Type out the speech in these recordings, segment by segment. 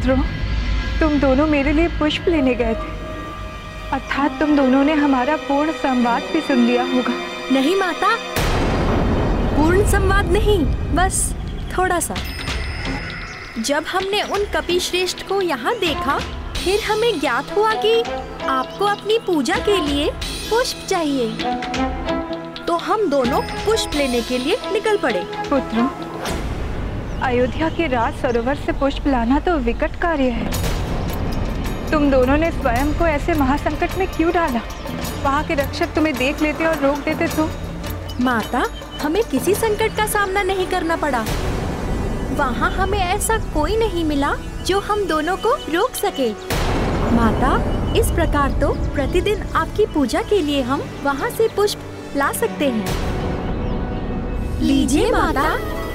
पुत्रों, तुम दोनों मेरे लिए पुष्प लेने गए थे, अर्थात तुम दोनों ने हमारा पूर्ण संवाद भी सुन लिया होगा। नहीं माता, पूर्ण संवाद नहीं, बस थोड़ा सा। जब हमने उन कपिश्रेष्ठ को यहाँ देखा, फिर हमें ज्ञात हुआ कि आपको अपनी पूजा के लिए पुष्प चाहिए, तो हम दोनों पुष्प लेने के लिए निकल पड़े। पुत्रों, अयोध्या के राज सरोवर से पुष्प लाना तो विकट कार्य है। तुम दोनों ने स्वयं को ऐसे महासंकट में क्यों डाला? वहाँ के रक्षक तुम्हें देख लेते और रोक देते तो? माता, हमें किसी संकट का सामना नहीं करना पड़ा। वहाँ हमें ऐसा कोई नहीं मिला जो हम दोनों को रोक सके। माता, इस प्रकार तो प्रतिदिन आपकी पूजा के लिए हम वहाँ से पुष्प ला सकते हैं। लीजिए माता।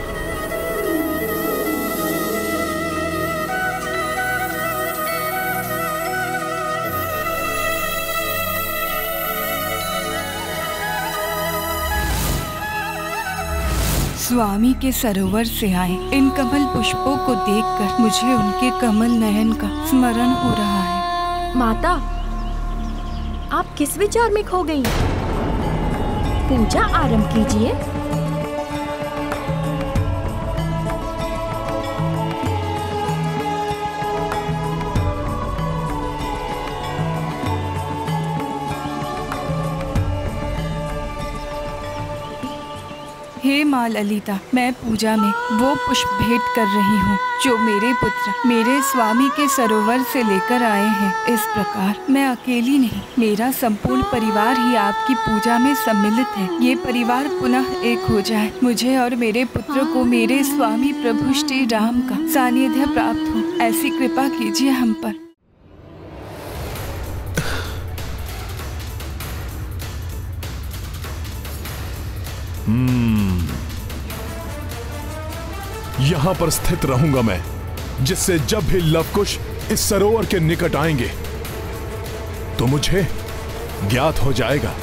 स्वामी के सरोवर से आए इन कमल पुष्पों को देखकर मुझे उनके कमल नयन का स्मरण हो रहा है। माता, आप किस विचार में खो गईं? पूजा आरंभ कीजिए। हे माँ ललिता, मैं पूजा में वो पुष्प भेंट कर रही हूँ जो मेरे पुत्र मेरे स्वामी के सरोवर से लेकर आए हैं। इस प्रकार मैं अकेली नहीं, मेरा संपूर्ण परिवार ही आपकी पूजा में सम्मिलित है। ये परिवार पुनः एक हो जाए, मुझे और मेरे पुत्र को मेरे स्वामी प्रभु श्री राम का सानिध्य प्राप्त हो, ऐसी कृपा कीजिए हम पर। यहाँ पर स्थित रहूंगा मैं, जिससे जब भी लवकुश इस सरोवर के निकट आएंगे तो मुझे ज्ञात हो जाएगा।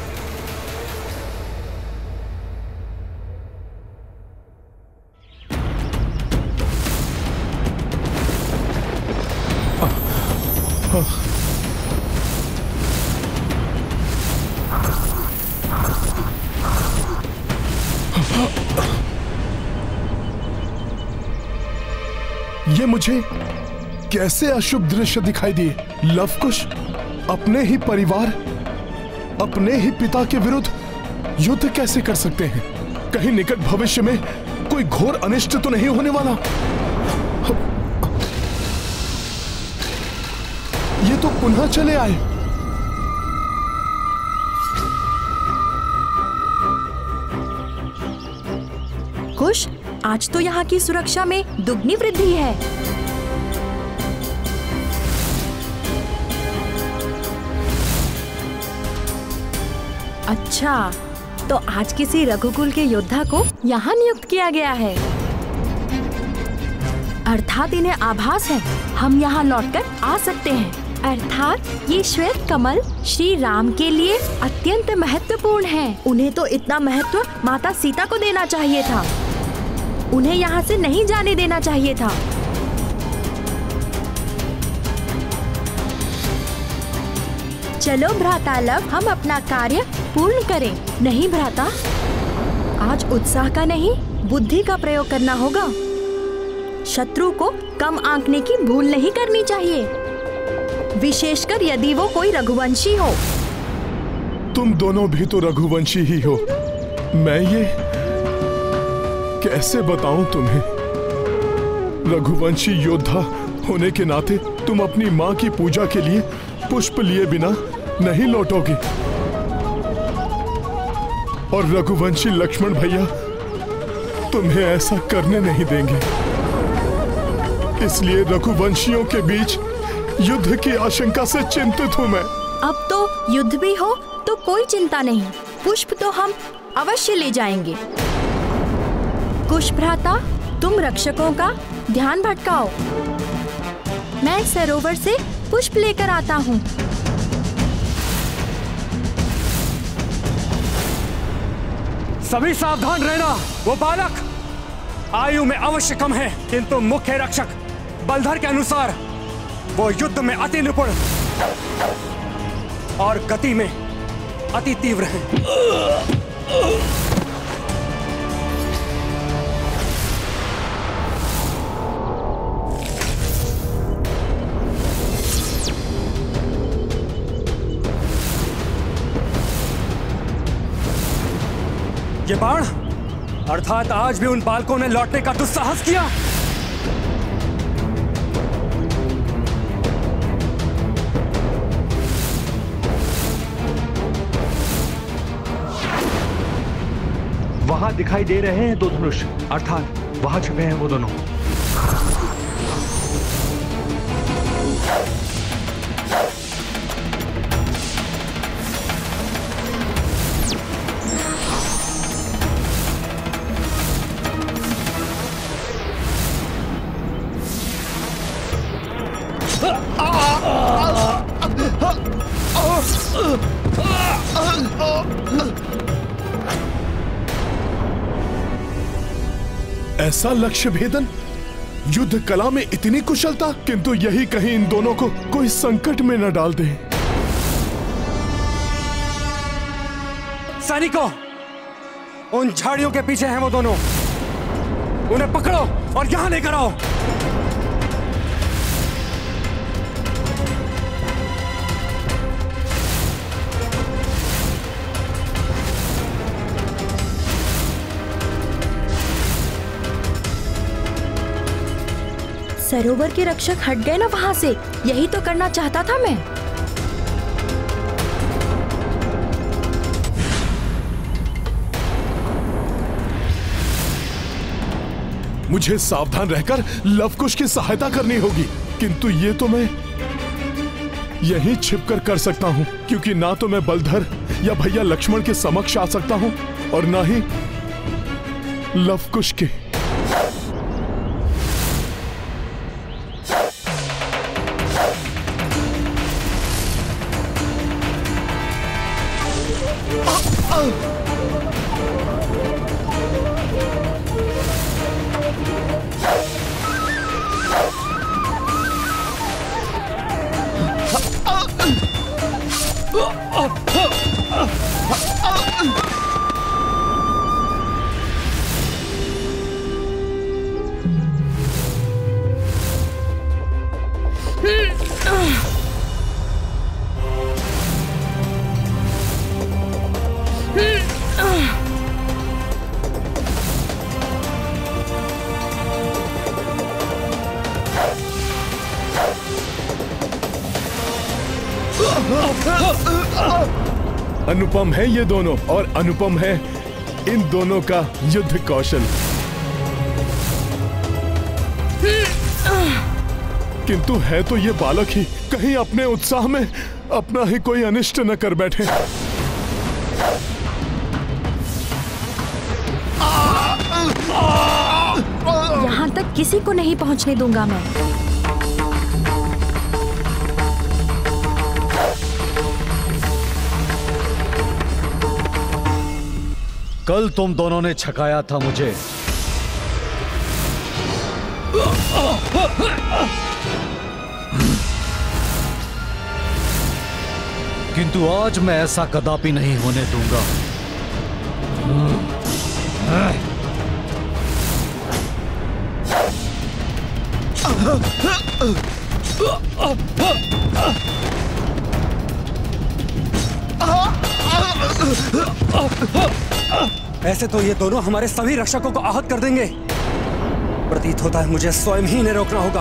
ये मुझे कैसे अशुभ दृश्य दिखाई दिए? लवकुश अपने ही परिवार, अपने ही पिता के विरुद्ध युद्ध कैसे कर सकते हैं? कहीं निकट भविष्य में कोई घोर अनिष्ट तो नहीं होने वाला? ये तो पुनः चले आए। कुश, आज तो यहाँ की सुरक्षा में दुगनी वृद्धि है। अच्छा, तो आज किसी रघुकुल के योद्धा को यहाँ नियुक्त किया गया है, अर्थात इन्हें आभास है हम यहाँ लौटकर आ सकते हैं। अर्थात ये श्वेत कमल श्री राम के लिए अत्यंत महत्वपूर्ण हैं। उन्हें तो इतना महत्व माता सीता को देना चाहिए था, उन्हें यहाँ से नहीं जाने देना चाहिए था। चलो भ्राता लव, हम अपना कार्य पूर्ण करें। नहीं भ्राता, आज उत्साह का नहीं बुद्धि का प्रयोग करना होगा। शत्रु को कम आंकने की भूल नहीं करनी चाहिए, विशेषकर यदि वो कोई रघुवंशी हो। तुम दोनों भी तो रघुवंशी ही हो। मैं ये कैसे बताऊं तुम्हें? रघुवंशी योद्धा होने के नाते तुम अपनी माँ की पूजा के लिए पुष्प लिए बिना नहीं लौटोगे, और रघुवंशी लक्ष्मण भैया तुम्हें ऐसा करने नहीं देंगे। इसलिए रघुवंशियों के बीच युद्ध की आशंका से चिंतित हूं मैं। अब तो युद्ध भी हो तो कोई चिंता नहीं, पुष्प तो हम अवश्य ले जाएंगे। कुश भ्राता, तुम रक्षकों का ध्यान भटकाओ, मैं सरोवर से पुष्प लेकर आता हूँ। सभी सावधान रहना। वो बालक आयु में अवश्य कम है, किंतु मुख्य रक्षक बलधर के अनुसार वो युद्ध में अति निपुण और गति में अति तीव्र है। ये बाण अर्थात आज भी उन बालकों ने लौटने का दुस्साहस किया। वहां दिखाई दे रहे हैं दो धनुष, अर्थात वहां छिपे हैं वो दोनों। ऐसा लक्ष्य भेदन, युद्ध कला में इतनी कुशलता, किंतु यही कहीं इन दोनों को कोई संकट में न डाल दे। सैनिकों, उन झाड़ियों के पीछे हैं वो दोनों, उन्हें पकड़ो और यहां लेकर आओ। सरोवर के रक्षक हट गए ना वहां से, यही तो करना चाहता था मैं। मुझे सावधान रहकर लवकुश की सहायता करनी होगी, किंतु ये तो मैं यहीं छिपकर कर सकता हूं, क्योंकि ना तो मैं बलधर या भैया लक्ष्मण के समक्ष आ सकता हूं और ना ही लवकुश के। अनुपम है ये दोनों, और अनुपम है इन दोनों का युद्ध कौशल। किंतु है तो ये बालक ही, कहीं अपने उत्साह में अपना ही कोई अनिष्ट न कर बैठे। यहाँ तक किसी को नहीं पहुँचने दूंगा मैं। कल तुम दोनों ने छकाया था मुझे, किंतु आज मैं ऐसा कदापि नहीं होने दूंगा। ऐसे तो ये दोनों हमारे सभी रक्षकों को आहत कर देंगे। प्रतीत होता है मुझे स्वयं ही इन्हें रोकना होगा।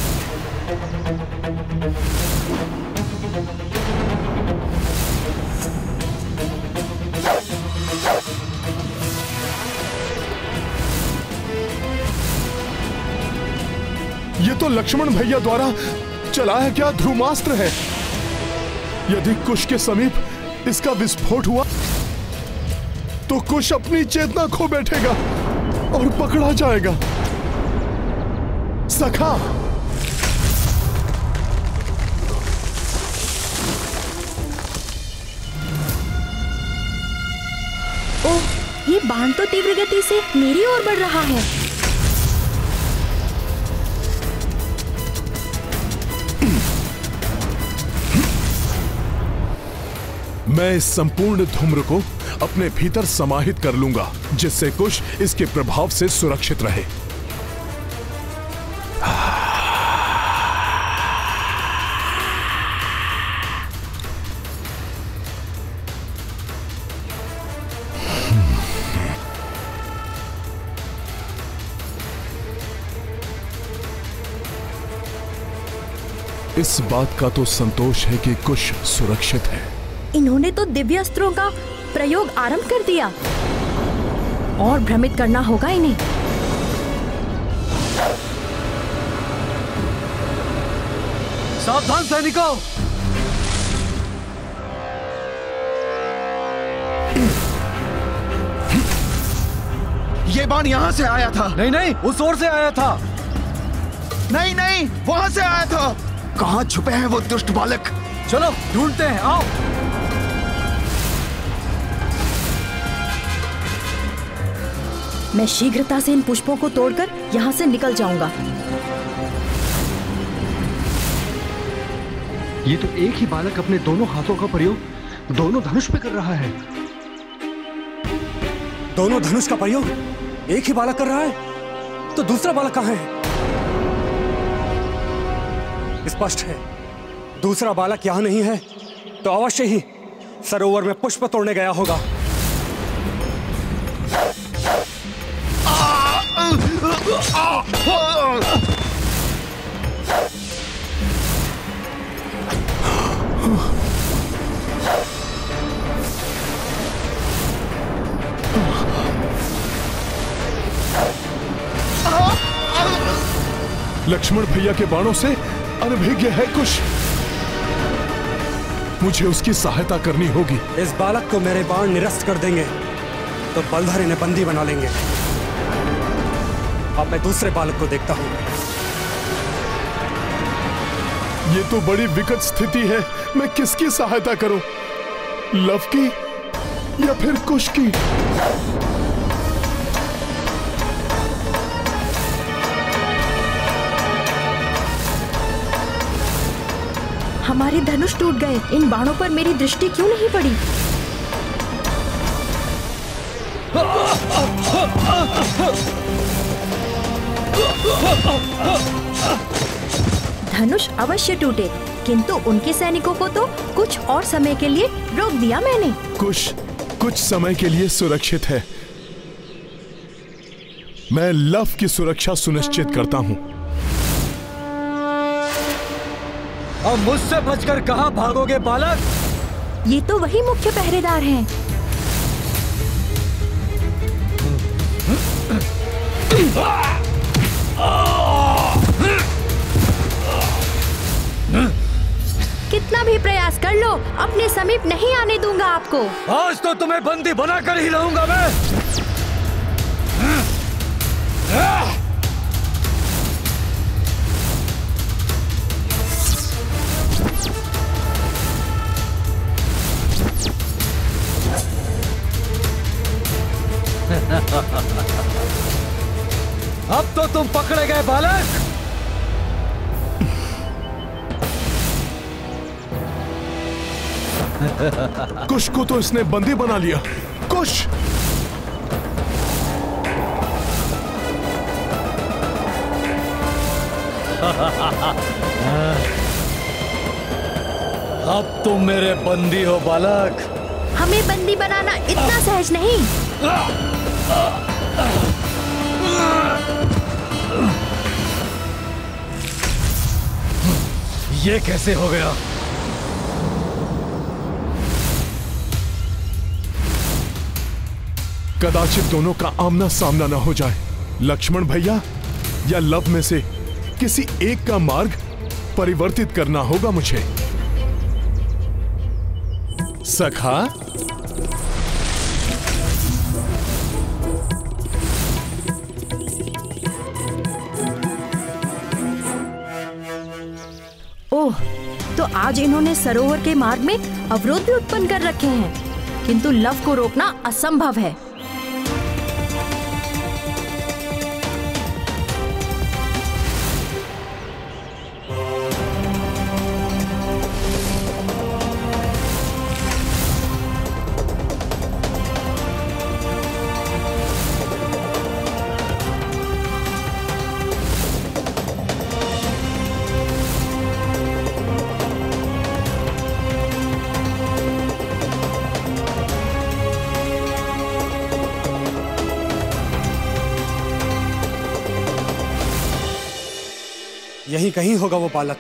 ये तो लक्ष्मण भैया द्वारा चलाया गया ध्रुमास्त्र है। यदि कुश के समीप इसका विस्फोट हुआ तो कुश अपनी चेतना खो बैठेगा और पकड़ा जाएगा। सखा, ओह, ये बाण तो तीव्र गति से मेरी ओर बढ़ रहा है। मैं इस संपूर्ण धूम्र को अपने भीतर समाहित कर लूंगा, जिससे कुश इसके प्रभाव से सुरक्षित रहे। इस बात का तो संतोष है कि कुश सुरक्षित है। इन्होंने तो दिव्य अस्त्रों का प्रयोग आरंभ कर दिया, और भ्रमित करना होगा इन्हें। सावधान सैनिकों! ये बाण यहाँ से आया था। नहीं नहीं, उस ओर से आया था। नहीं नहीं, वहाँ से आया था। कहाँ छुपे हैं वो दुष्ट बालक? चलो ढूंढते हैं, आओ। मैं शीघ्रता से इन पुष्पों को तोड़कर यहाँ से निकल जाऊंगा। ये तो एक ही बालक अपने दोनों हाथों का प्रयोग दोनों धनुष पे कर रहा है। दोनों धनुष का प्रयोग एक ही बालक कर रहा है, तो दूसरा बालक कहाँ है? स्पष्ट है, दूसरा बालक यहां नहीं है, तो अवश्य ही सरोवर में पुष्प तोड़ने गया होगा। लक्ष्मण भैया के बाणों से अनभिज्ञ है कुश। मुझे उसकी सहायता करनी होगी। इस बालक को मेरे बाण निरस्त कर देंगे तो बलधर इन्हें बंदी बना लेंगे। अब मैं दूसरे बालक को देखता हूं। ये तो बड़ी विकट स्थिति है। मैं किसकी सहायता करूं? लव की या फिर कुश की? हमारे धनुष टूट गए। इन बाणों पर मेरी दृष्टि क्यों नहीं पड़ी? धनुष अवश्य टूटे, किंतु उनके सैनिकों को तो कुछ और समय के लिए रोक दिया मैंने। कुछ समय के लिए सुरक्षित है। मैं लव की सुरक्षा सुनिश्चित करता हूं। अब मुझसे बचकर कहां भागोगे बालक? ये तो वही मुख्य पहरेदार हैं। कितना भी प्रयास कर लो, अपने समीप नहीं आने दूंगा आपको। आज तो तुम्हें बंदी बनाकर ही रहूंगा मैं। अब तो तुम पकड़े गए बालक। कुश को तो इसने बंदी बना लिया। कुश! अब तुम मेरे बंदी हो बालक। हमें बंदी बनाना इतना सहज नहीं। ये कैसे हो गया? कदाचित दोनों का आमना सामना न हो जाए। लक्ष्मण भैया या लव में से किसी एक का मार्ग परिवर्तित करना होगा मुझे। सखा, ओह, तो आज इन्होंने सरोवर के मार्ग में अवरोध भी उत्पन्न कर रखे हैं, किंतु लव को रोकना असंभव है। यहीं कहीं होगा वो बालक।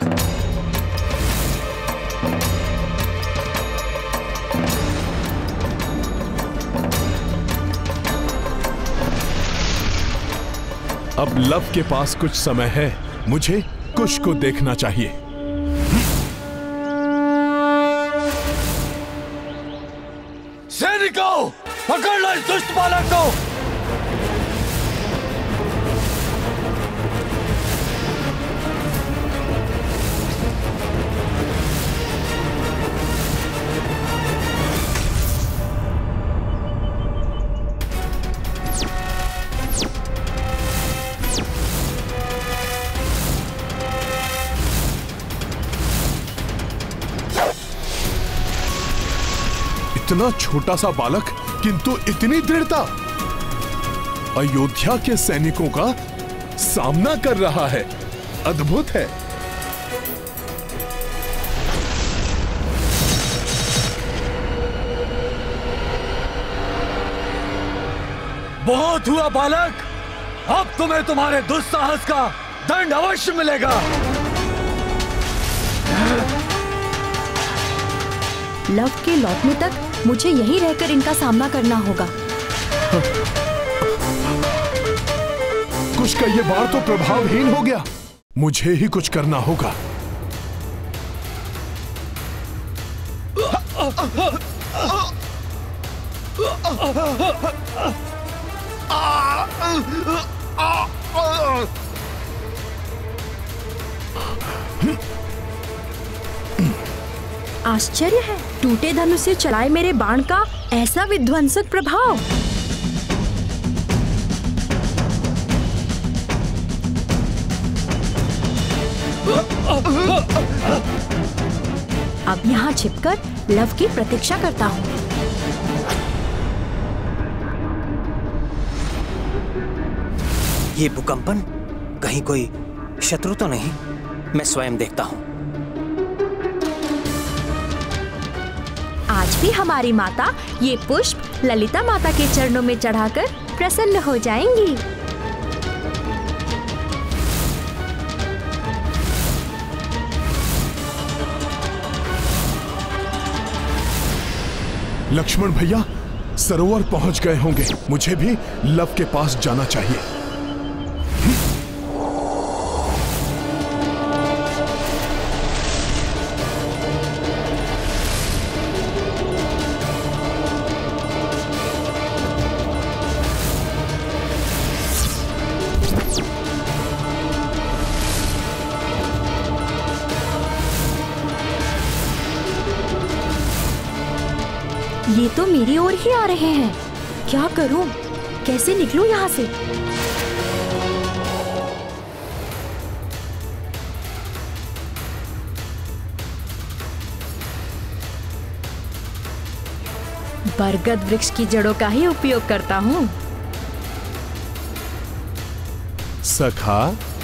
अब लव के पास कुछ समय है, मुझे कुश को देखना चाहिए। सैनिकों, पकड़ लो इस दुष्ट बालक को। इतना छोटा सा बालक किंतु इतनी दृढ़ता, अयोध्या के सैनिकों का सामना कर रहा है। अद्भुत है। बहुत हुआ बालक, अब तुम्हें तुम्हारे दुस्साहस का दंड अवश्य मिलेगा। लव के लौटने तक मुझे यहीं रहकर इनका सामना करना होगा। कुश का ये बाण तो प्रभावहीन हो गया। मुझे ही कुछ करना होगा। आश्चर्य है, टूटे धनुष से चलाए मेरे बाण का ऐसा विध्वंसक प्रभाव। अब यहाँ छिपकर लव की प्रतीक्षा करता हूँ। ये भूकंपन कहीं कोई शत्रु तो नहीं? मैं स्वयं देखता हूँ। आज भी हमारी माता ये पुष्प ललिता माता के चरणों में चढ़ाकर प्रसन्न हो जाएंगी। लक्ष्मण भैया सरोवर पहुंच गए होंगे। मुझे भी लव के पास जाना चाहिए। ये तो मेरी ओर ही आ रहे हैं। क्या करूं? कैसे निकलूं यहाँ से? बरगद वृक्ष की जड़ों का ही उपयोग करता हूँ। सखा,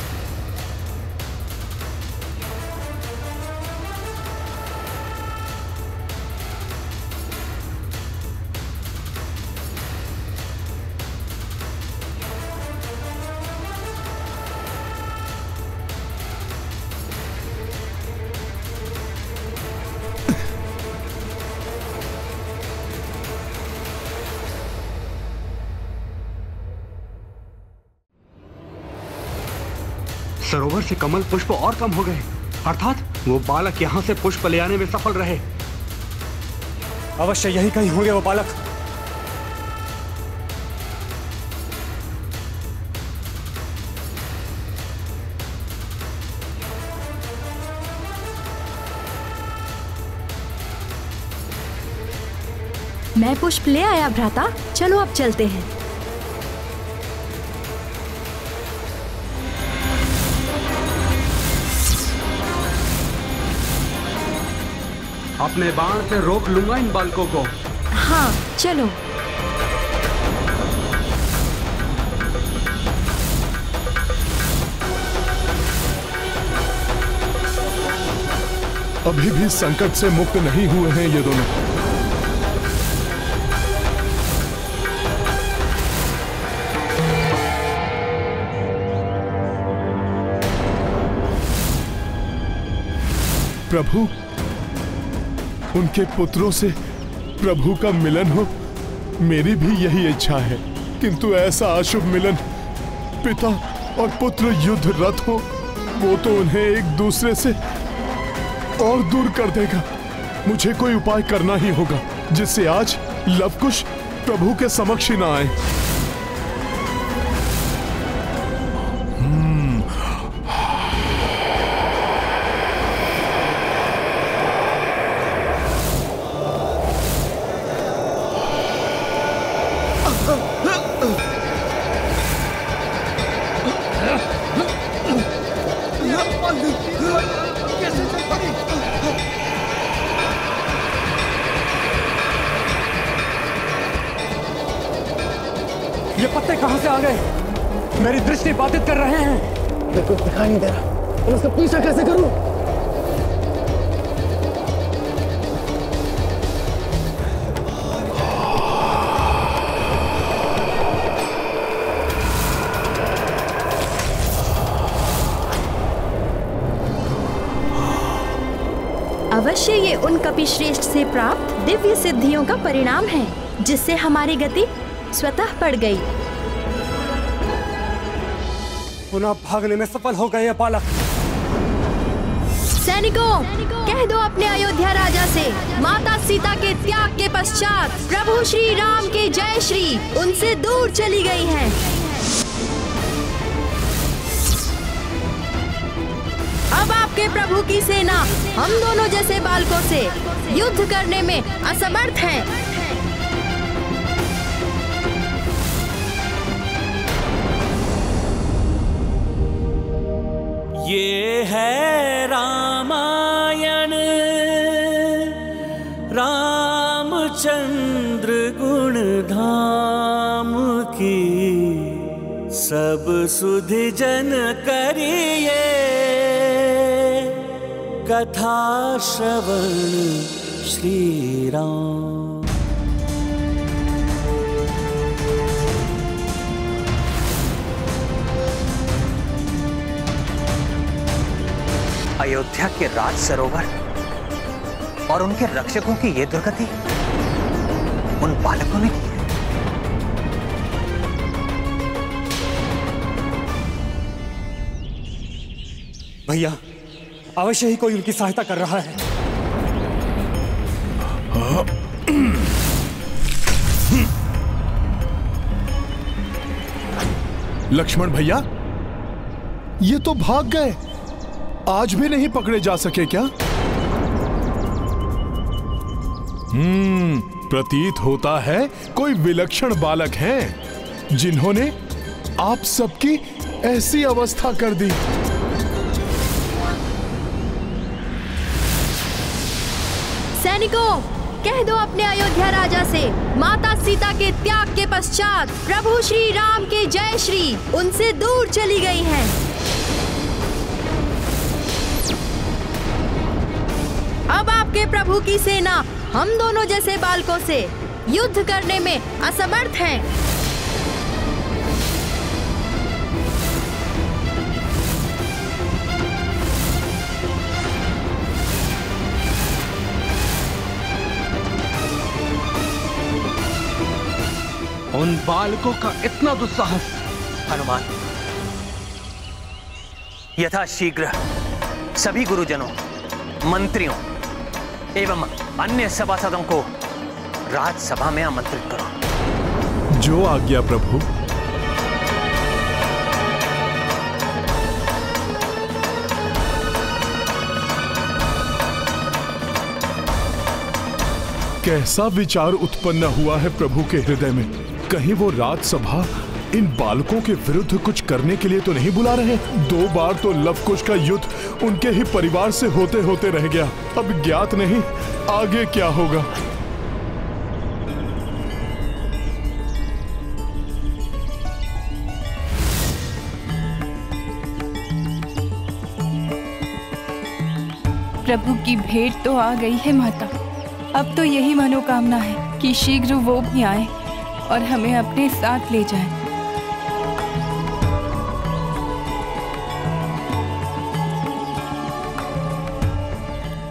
सरोवर से कमल पुष्प और कम हो गए, अर्थात वो बालक यहाँ से पुष्प ले आने में सफल रहे। अवश्य यही कहीं होंगे वो बालक। मैं पुष्प ले आया भ्राता, चलो अब चलते हैं। अपने बाण से रोक लूंगा इन बालकों को। हाँ चलो। अभी भी संकट से मुक्त नहीं हुए हैं ये दोनों। प्रभु, उनके पुत्रों से प्रभु का मिलन हो, मेरी भी यही इच्छा है। किंतु ऐसा अशुभ मिलन पिता और पुत्र युद्ध रत हो, वो तो उन्हें एक दूसरे से और दूर कर देगा। मुझे कोई उपाय करना ही होगा जिससे आज लवकुश प्रभु के समक्ष ही ना आए। ये पत्ते कहां से आ गए? मेरी दृष्टि बाधित कर रहे हैं। मेरे को दिखाई नहीं दे रहा, तो उसका पीछा कैसे करूं? अवश्य ये उन कपिश्रेष्ठ से प्राप्त दिव्य सिद्धियों का परिणाम है, जिससे हमारी गति स्वतः पड़ गई। पुनः भागने में सफल हो गए बालक। सैनिकों, कह दो अपने अयोध्या राजा से, माता सीता के त्याग के पश्चात प्रभु श्री राम के जय श्री उनसे दूर चली गई हैं। अब आपके प्रभु की सेना हम दोनों जैसे बालकों से युद्ध करने में असमर्थ है। ये है रामायण, रामचंद्र गुण धाम की, सब सुधि जन करिए कथा श्रवण श्री राम। अयोध्या के राज सरोवर और उनके रक्षकों की ये दुर्गति उन बालकों ने की है। भैया, अवश्य ही कोई उनकी सहायता कर रहा है। लक्ष्मण भैया, ये तो भाग गए, आज भी नहीं पकड़े जा सके क्या? प्रतीत होता है कोई विलक्षण बालक हैं, जिन्होंने आप सबकी ऐसी अवस्था कर दी। सैनिकों, कह दो अपने अयोध्या राजा से, माता सीता के त्याग के पश्चात प्रभु श्री राम के जय श्री उनसे दूर चली गई हैं। अब आपके प्रभु की सेना हम दोनों जैसे बालकों से युद्ध करने में असमर्थ हैं। उन बालकों का इतना दुस्साहस! हनुमान, यथाशीघ्र सभी गुरुजनों, मंत्रियों एवं अन्य सभासदों को राजसभा में आमंत्रित करो। जो आज्ञा प्रभु। कैसा विचार उत्पन्न हुआ है प्रभु के हृदय में? कहीं वो राजसभा इन बालकों के विरुद्ध कुछ करने के लिए तो नहीं बुला रहे? 2 बार तो लवकुश का युद्ध उनके ही परिवार से होते होते रह गया। अब ज्ञात नहीं आगे क्या होगा। प्रभु की भेंट तो आ गई है माता। अब तो यही मनोकामना है कि शीघ्र वो भी आए और हमें अपने साथ ले जाए।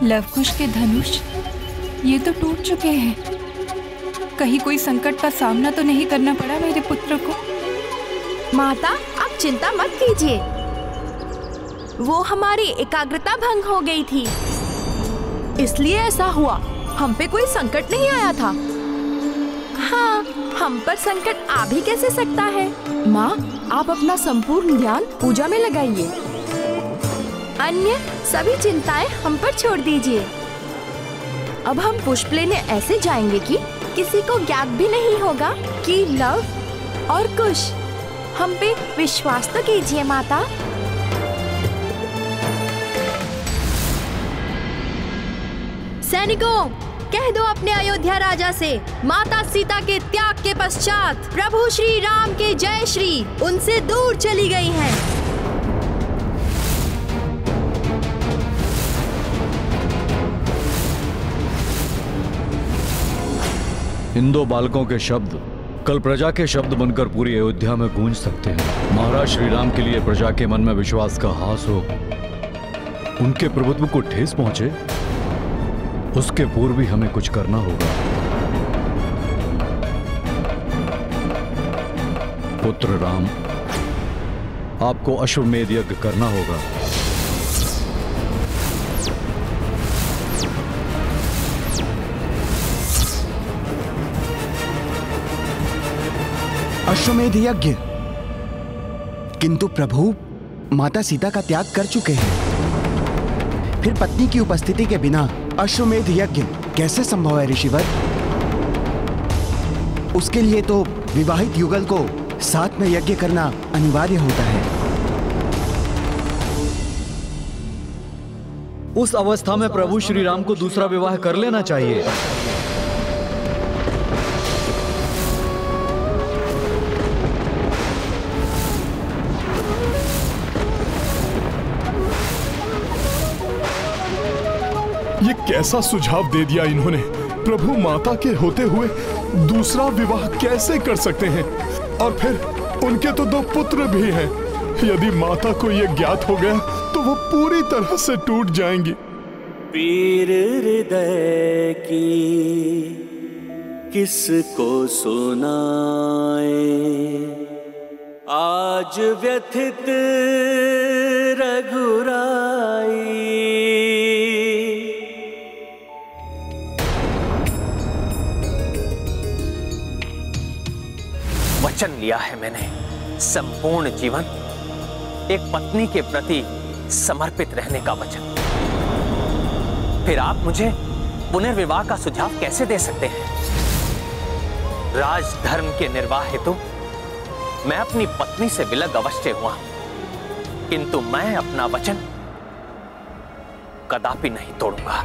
लवकुश के धनुष ये तो टूट चुके हैं। कहीं कोई संकट का सामना तो नहीं करना पड़ा मेरे पुत्र को? माता, आप चिंता मत कीजिए। वो हमारी एकाग्रता भंग हो गई थी, इसलिए ऐसा हुआ। हम पे कोई संकट नहीं आया था। हाँ, हम पर संकट आ भी कैसे सकता है। माँ, आप अपना संपूर्ण ध्यान पूजा में लगाइए। अन्य सभी चिंताएं हम पर छोड़ दीजिए। अब हम पुष्प लेने ऐसे जाएंगे कि किसी को ज्ञात भी नहीं होगा कि लव और कुश। हम पे विश्वास तो कीजिए माता। सैनिकों, कह दो अपने अयोध्या राजा से, माता सीता के त्याग के पश्चात प्रभु श्री राम के जय श्री उनसे दूर चली गई हैं। इन दो बालकों के शब्द कल प्रजा के शब्द बनकर पूरी अयोध्या में गूंज सकते हैं। महाराज श्री राम के लिए प्रजा के मन में विश्वास का हास हो, उनके प्रभुत्व को ठेस पहुंचे, उसके पूर्व भी हमें कुछ करना होगा। पुत्र राम, आपको अश्वमेध यज्ञ करना होगा। अश्वमेध यज्ञ? किंतु प्रभु, माता सीता का त्याग कर चुके हैं। फिर पत्नी की उपस्थिति के बिना अश्वमेध यज्ञ कैसे संभव है ऋषिवर? उसके लिए तो विवाहित युगल को साथ में यज्ञ करना अनिवार्य होता है। उस अवस्था में प्रभु श्री राम को दूसरा विवाह कर लेना चाहिए। ये कैसा सुझाव दे दिया इन्होंने? प्रभु माता के होते हुए दूसरा विवाह कैसे कर सकते हैं? और फिर उनके तो 2 पुत्र भी हैं। यदि माता को ये ज्ञात हो गया तो वो पूरी तरह से टूट जाएंगी। पीर हृदय की किसको सुनाए, आज व्यथित रघुराई। वचन लिया है मैंने, संपूर्ण जीवन एक पत्नी के प्रति समर्पित रहने का वचन। फिर आप मुझे पुनर्विवाह का सुझाव कैसे दे सकते हैं? राजधर्म के निर्वाह हेतु मैं अपनी पत्नी से विलग अवश्य हुआ, किंतु मैं अपना वचन कदापि नहीं तोड़ूंगा।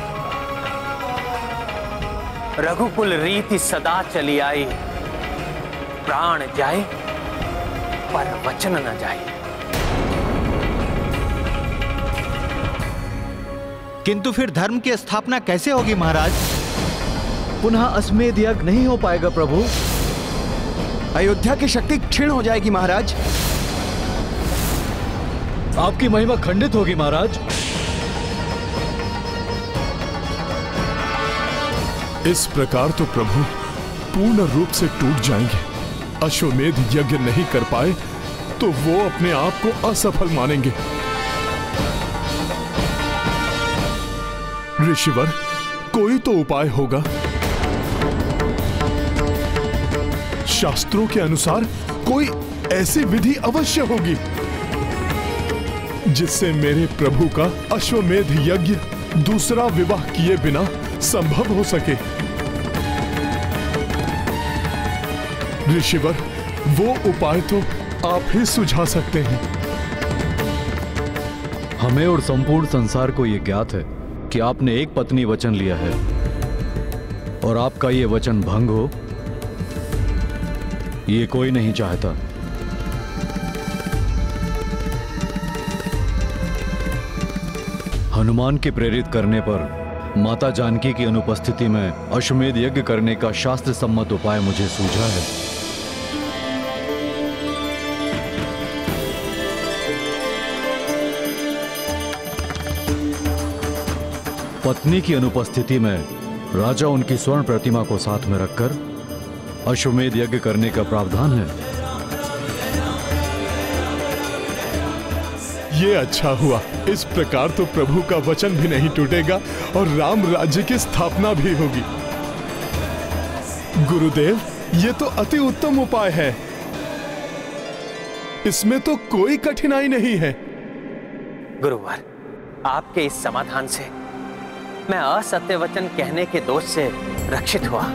रघुकुल रीति सदा चली आई, प्राण जाए पर वचन न जाए। किंतु फिर धर्म की स्थापना कैसे होगी महाराज? पुनः अश्वमेध यज्ञ नहीं हो पाएगा प्रभु। अयोध्या की शक्ति क्षीण हो जाएगी महाराज। आपकी महिमा खंडित होगी महाराज। इस प्रकार तो प्रभु पूर्ण रूप से टूट जाएंगे। अश्वमेध यज्ञ नहीं कर पाए तो वो अपने आप को असफल मानेंगे। ऋषिवर, कोई तो उपाय होगा। शास्त्रों के अनुसार कोई ऐसी विधि अवश्य होगी जिससे मेरे प्रभु का अश्वमेध यज्ञ दूसरा विवाह किए बिना संभव हो सके। ऋषिवर, वो उपाय तो आप ही सुझा सकते हैं। हमें और संपूर्ण संसार को यह ज्ञात है कि आपने एक पत्नी वचन लिया है और आपका ये वचन भंग हो, ये कोई नहीं चाहता। हनुमान के प्रेरित करने पर माता जानकी की अनुपस्थिति में अश्वमेध यज्ञ करने का शास्त्र सम्मत उपाय मुझे सूझा है। पत्नी की अनुपस्थिति में राजा उनकी स्वर्ण प्रतिमा को साथ में रखकर अश्वमेध यज्ञ करने का प्रावधान है। ये अच्छा हुआ। इस प्रकार तो प्रभु का वचन भी नहीं टूटेगा और राम राज्य की स्थापना भी होगी। गुरुदेव, ये तो अति उत्तम उपाय है। इसमें तो कोई कठिनाई नहीं है। गुरुवर, आपके इस समाधान से मैं असत्य वचन कहने के दोष से रक्षित हुआ।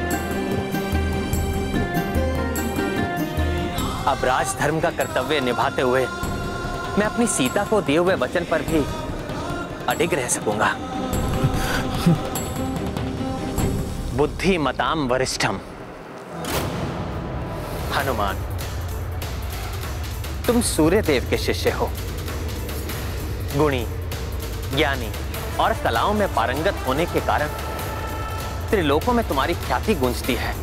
अब राजधर्म का कर्तव्य निभाते हुए मैं अपनी सीता को दिए हुए वचन पर भी अडिग रह सकूंगा। बुद्धिमताम वरिष्ठम। हनुमान, तुम सूर्य देव के शिष्य हो। गुणी, ज्ञानी और कलाओं में पारंगत होने के कारण त्रिलोकों में तुम्हारी ख्याति गूंजती है।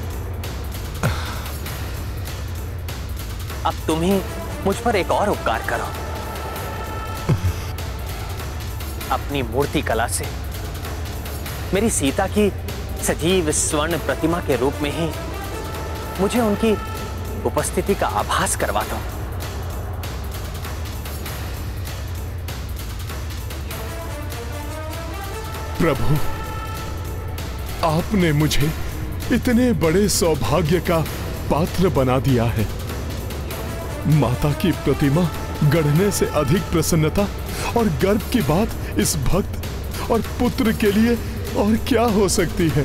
अब तुम ही मुझ पर एक और उपकार करो। अपनी मूर्ति कला से मेरी सीता की सजीव स्वर्ण प्रतिमा के रूप में ही मुझे उनकी उपस्थिति का आभास करवा दो। प्रभु, आपने मुझे इतने बड़े सौभाग्य का पात्र बना दिया है। माता की प्रतिमा गढ़ने से अधिक प्रसन्नता और गर्व की बात इस भक्त और पुत्र के लिए और क्या हो सकती है।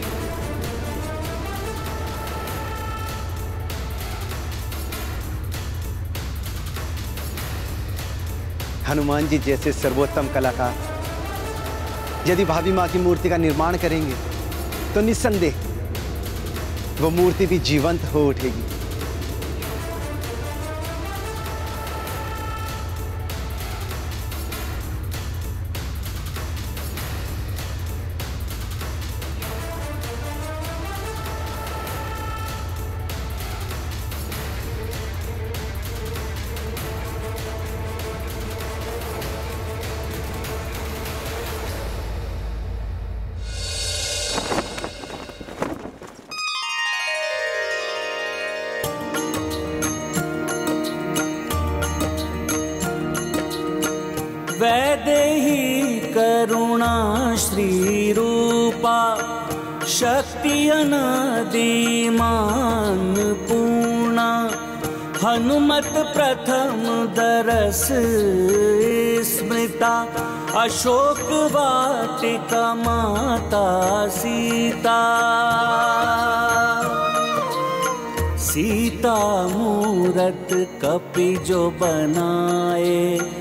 हनुमान जी जैसे सर्वोत्तम कलाकार यदि भाभी माँ की मूर्ति का निर्माण करेंगे तो निस्संदेह वो मूर्ति भी जीवंत हो उठेगी। वैदेही करुणा श्री रूपा शक्ति अनादिमान पूर्णा हनुमत प्रथम दरस स्मृता अशोक वाटिका माता सीता सीता मूरत कपि जो बनाए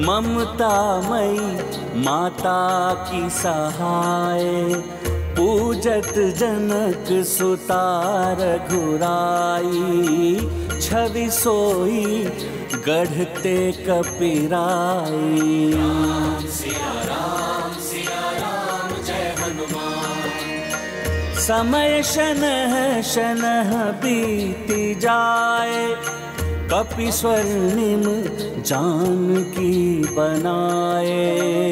ममतामयी माता की सहाय पूजत जनक सुता रघुराई छवि सोई गढ़ते कपिराई। जय हनुमान। समय शनह शनह बीती जाए कपि स्वर्णिम जानकी बनाए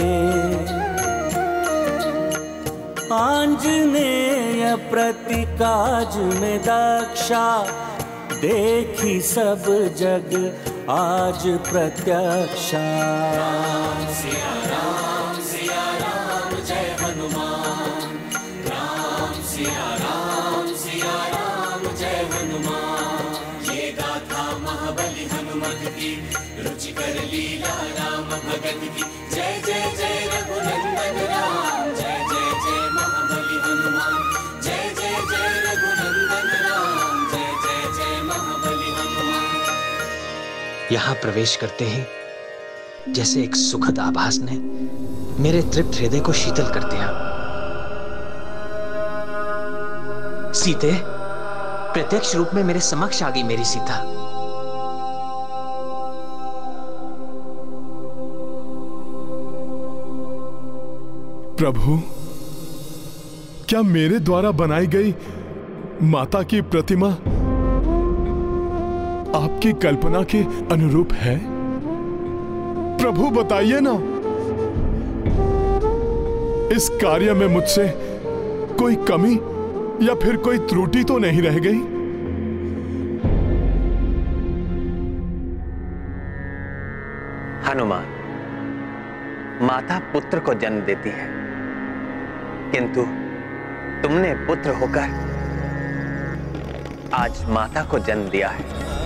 आंजनेय प्रति काज में दक्षा देखी सब जग आज प्रत्यक्षा। सिया राम जय हनुमान। राम सिया राम जय हनुमान। ये गाथा महाबली हनुमत की रुचिकर लीला राम भगत की। जय जय जय रघुनंदन राम जय जय जय महाबली हनुमान। जय जय जय रघुनंदन राम जय जय जय महाबली हनुमान। यहाँ प्रवेश करते ही जैसे एक सुखद आभास ने मेरे तृप्त हृदय को शीतल कर दिया। सीते, प्रत्यक्ष रूप में मेरे समक्ष आ गई मेरी सीता। प्रभु, क्या मेरे द्वारा बनाई गई माता की प्रतिमा आपकी कल्पना के अनुरूप है? प्रभु बताइए ना। इस कार्य में मुझसे कोई कमी या फिर कोई त्रुटि तो नहीं रह गई? हनुमान, माता पुत्र को जन्म देती है, किंतु तुमने पुत्र होकर आज माता को जन्म दिया है।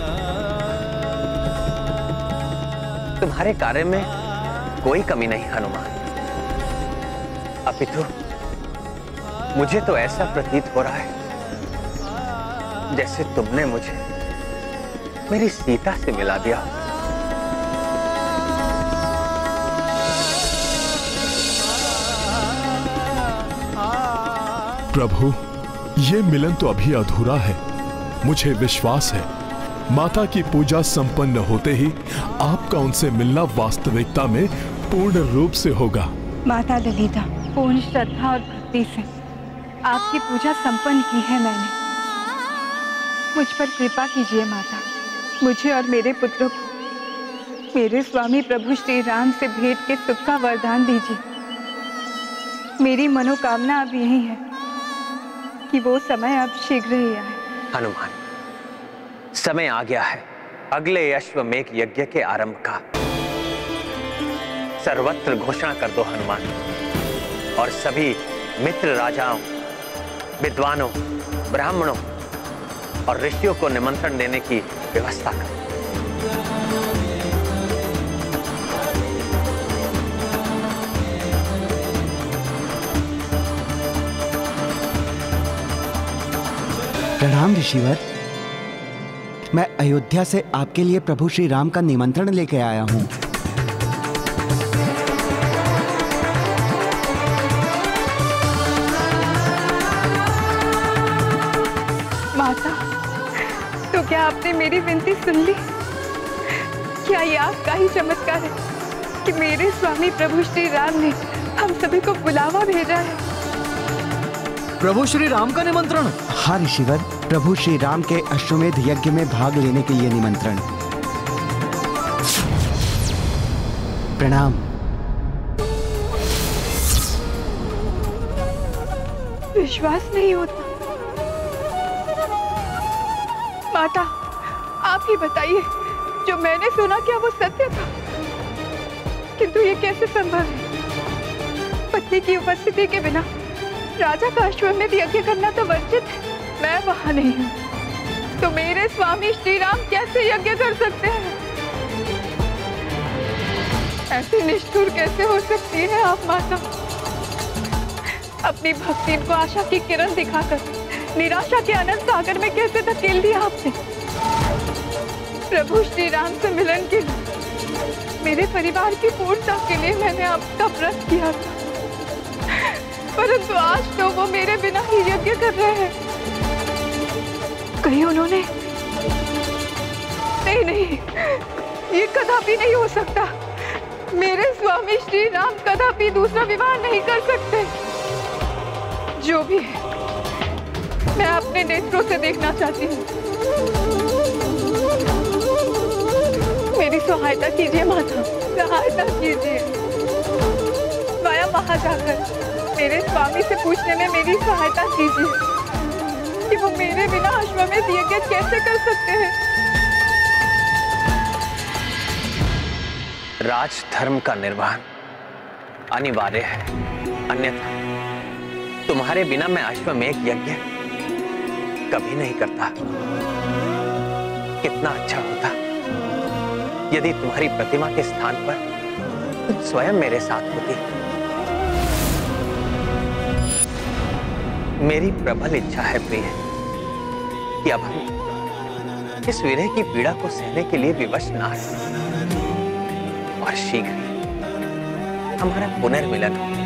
तुम्हारे कार्य में कोई कमी नहीं हनुमान, अपितु मुझे तो ऐसा प्रतीत हो रहा है जैसे तुमने मुझे मेरी सीता से मिला दिया। प्रभु, ये मिलन तो अभी अधूरा है। मुझे विश्वास है माता की पूजा संपन्न होते ही आपका उनसे मिलना वास्तविकता में पूर्ण रूप से होगा। माता ललिता, पूर्ण श्रद्धा और भक्ति से आपकी पूजा संपन्न की है मैंने। मुझ पर कृपा कीजिए माता, मुझे और मेरे पुत्रों को मेरे स्वामी प्रभु श्री राम से भेंट के सुख का वरदान दीजिए। मेरी मनोकामना अब यही है कि वो समय अब शीघ्र ही आए। हनुमान, समय आ गया है अगले अश्वमेघ यज्ञ के आरंभ का। सर्वत्र घोषणा कर दो हनुमान, और सभी मित्र राजाओं, विद्वानों, ब्राह्मणों और ऋषियों को निमंत्रण देने की व्यवस्था करो। प्रणाम ऋषिवर, मैं अयोध्या से आपके लिए प्रभु श्री राम का निमंत्रण लेके आया हूँ। माता, तो क्या आपने मेरी विनती सुन ली? क्या ये आपका ही चमत्कार है कि मेरे स्वामी प्रभु श्री राम ने हम सभी को बुलावा भेजा है? प्रभु श्री राम का निमंत्रण? हाँ ऋषिवर, प्रभु श्री राम के अश्वमेध यज्ञ में भाग लेने के लिए निमंत्रण। प्रणाम। विश्वास नहीं होता। माता, आप ही बताइए, जो मैंने सुना क्या वो सत्य था? किंतु ये कैसे संभव है? पत्नी की उपस्थिति के बिना राजा का अश्वमेध यज्ञ करना तो वर्जित है। मैं वहां नहीं हूं, तो मेरे स्वामी श्री राम कैसे यज्ञ कर सकते हैं? ऐसी निष्ठुर कैसे हो सकती है आप माता? अपनी भक्ति को आशा की किरण दिखाकर निराशा के अनंत सागर में कैसे धकेल दिया आपने? प्रभु श्री राम से मिलन के लिए, मेरे परिवार की पूर्णता के लिए मैंने आपका व्रत किया था, परंतु आज तो वो मेरे बिना ही यज्ञ कर रहे हैं। कहीं उन्होंने नहीं, ये कदापि नहीं हो सकता। मेरे स्वामी श्री राम कदापि दूसरा विवाह नहीं कर सकते। जो भी है, मैं अपने नेत्रों से देखना चाहती हूँ। मेरी सहायता कीजिए माता, सहायता कीजिए। स्वयं वहां जाकर मेरे स्वामी से पूछने में मेरी सहायता कीजिए कि वो मेरे बिना अश्वमेध यज्ञ कैसे कर सकते हैं। राजधर्म का निर्वहन अनिवार्य है, अन्यथा तुम्हारे बिना मैं अश्वमेध यज्ञ कभी नहीं करता। कितना अच्छा होता यदि तुम्हारी प्रतिमा के स्थान पर तुम स्वयं मेरे साथ होती। मेरी प्रबल इच्छा है प्रिय कि अब हम इस विरह की पीड़ा को सहने के लिए विवश ना हैं और शीघ्र ही हमारा पुनर्मिलन हो।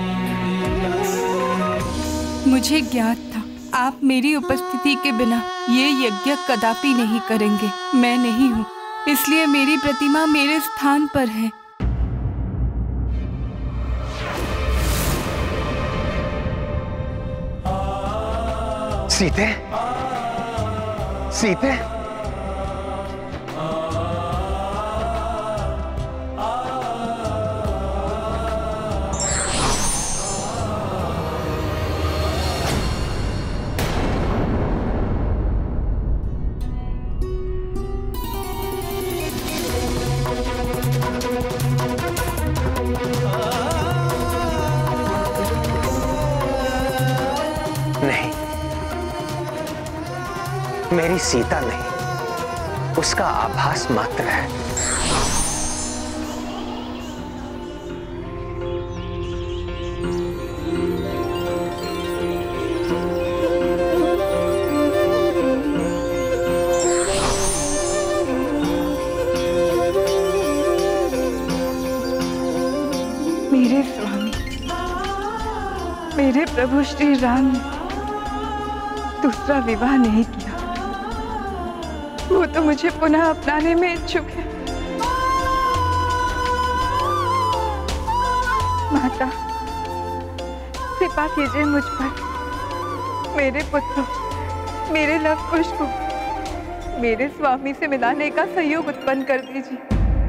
मुझे ज्ञात था आप मेरी उपस्थिति के बिना ये यज्ञ कदापि नहीं करेंगे। मैं नहीं हूँ, इसलिए मेरी प्रतिमा मेरे स्थान पर है। सीते, सीते, सीता नहीं, उसका आभास मात्र है। मेरे स्वामी, मेरे प्रभु श्री राम ने दूसरा विवाह नहीं किया। वो तो मुझे पुनः अपनाने में इच्छुक है। माता, कृपा कीजिए मुझ पर। मेरे पुत्र, मेरे लव कुश को मेरे स्वामी से मिलाने का सहयोग उत्पन्न कर दीजिए।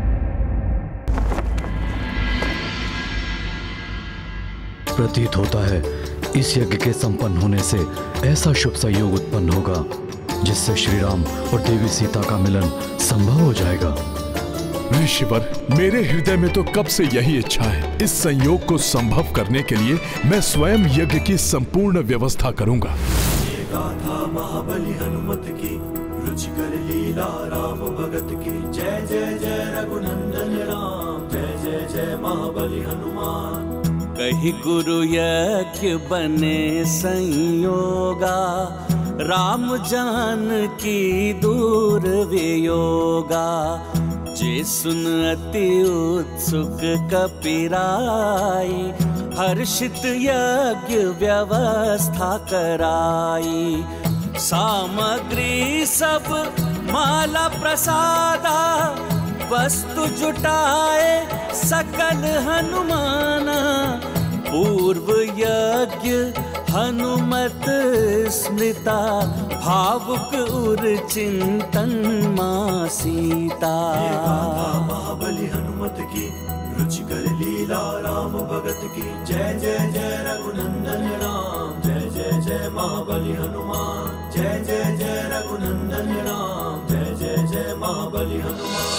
प्रतीत होता है इस यज्ञ के संपन्न होने से ऐसा शुभ संयोग उत्पन्न होगा जिससे श्री राम और देवी सीता का मिलन संभव हो जाएगा। ऋषिवर, मेरे हृदय में तो कब से यही इच्छा है। इस संयोग को संभव करने के लिए मैं स्वयं यज्ञ की संपूर्ण व्यवस्था करूंगा। ये गाथा महाबली हनुमत की, रुचिकर लीला राम भगत की। जय जय जय रघुनंदन राम, जय जय जय महाबली हनुमान। कही गुरु यज्ञ बने संयोगा, राम जान की दूर वियोगा। जे सुन अति उत्सुक कपिराई, हर्षित यज्ञ व्यवस्था कराई। सामग्री सब माला प्रसादा, वस्तु जुटाए सकल हनुमाना। पूर्व यज्ञ हनुमत स्मृता, भावुक उर चिंतन मां सीता। महाबली हनुमत की, रुचिकर लीला राम भगत की। जय जय जय रघुनंदन राम, जय जय जय महाबली हनुमान। जय जय जय रघुनंदन राम, जय जय जय महाबली हनुमान।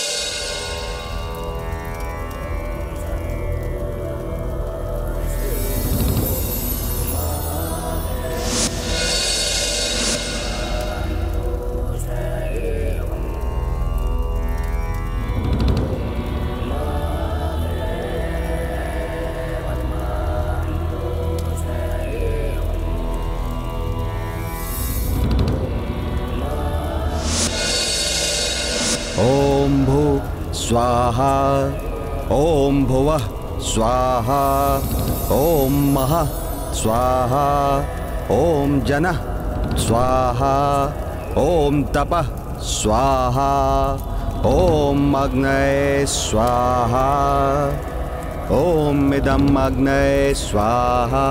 ओम भू स्वाहा, ओम भुवः स्वाहा, ओम महः स्वाहा, ओम जनः स्वाहा, ओम तपः स्वाहा, ओम अग्नये स्वाहा, ओम इदम् अग्नये स्वाहा।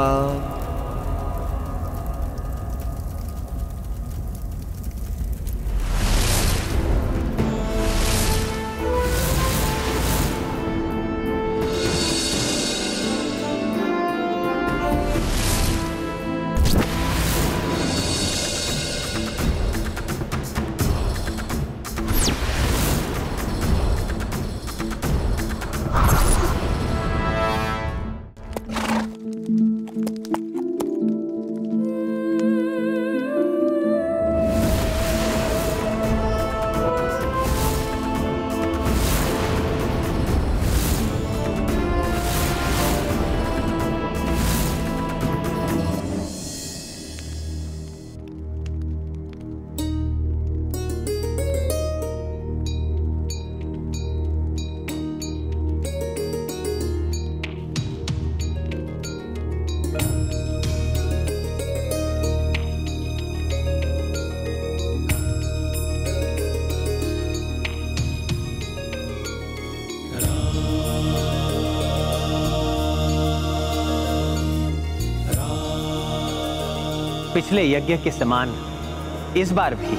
पिछले यज्ञ के समान इस बार भी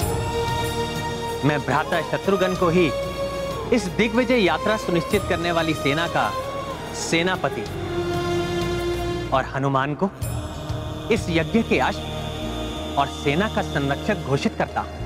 मैं भ्राता शत्रुघ्न को ही इस दिग्विजय यात्रा सुनिश्चित करने वाली सेना का सेनापति और हनुमान को इस यज्ञ के अश्व और सेना का संरक्षक घोषित करता हूं।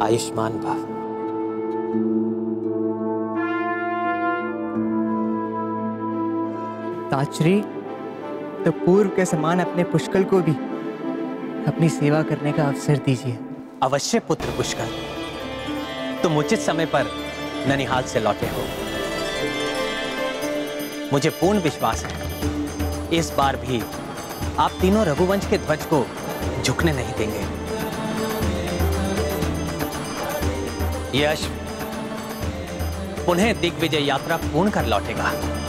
आयुष्मान भव। ताजश्री, तो पूर्व के समान अपने पुष्कल को भी अपनी सेवा करने का अवसर दीजिए। अवश्य पुत्र पुष्कल, तुम उचित समय पर ननिहाल से लौटे हो। मुझे पूर्ण विश्वास है इस बार भी आप तीनों रघुवंश के ध्वज को झुकने नहीं देंगे। यह अश्व पुनः दिग्विजय यात्रा पूर्ण कर लौटेगा।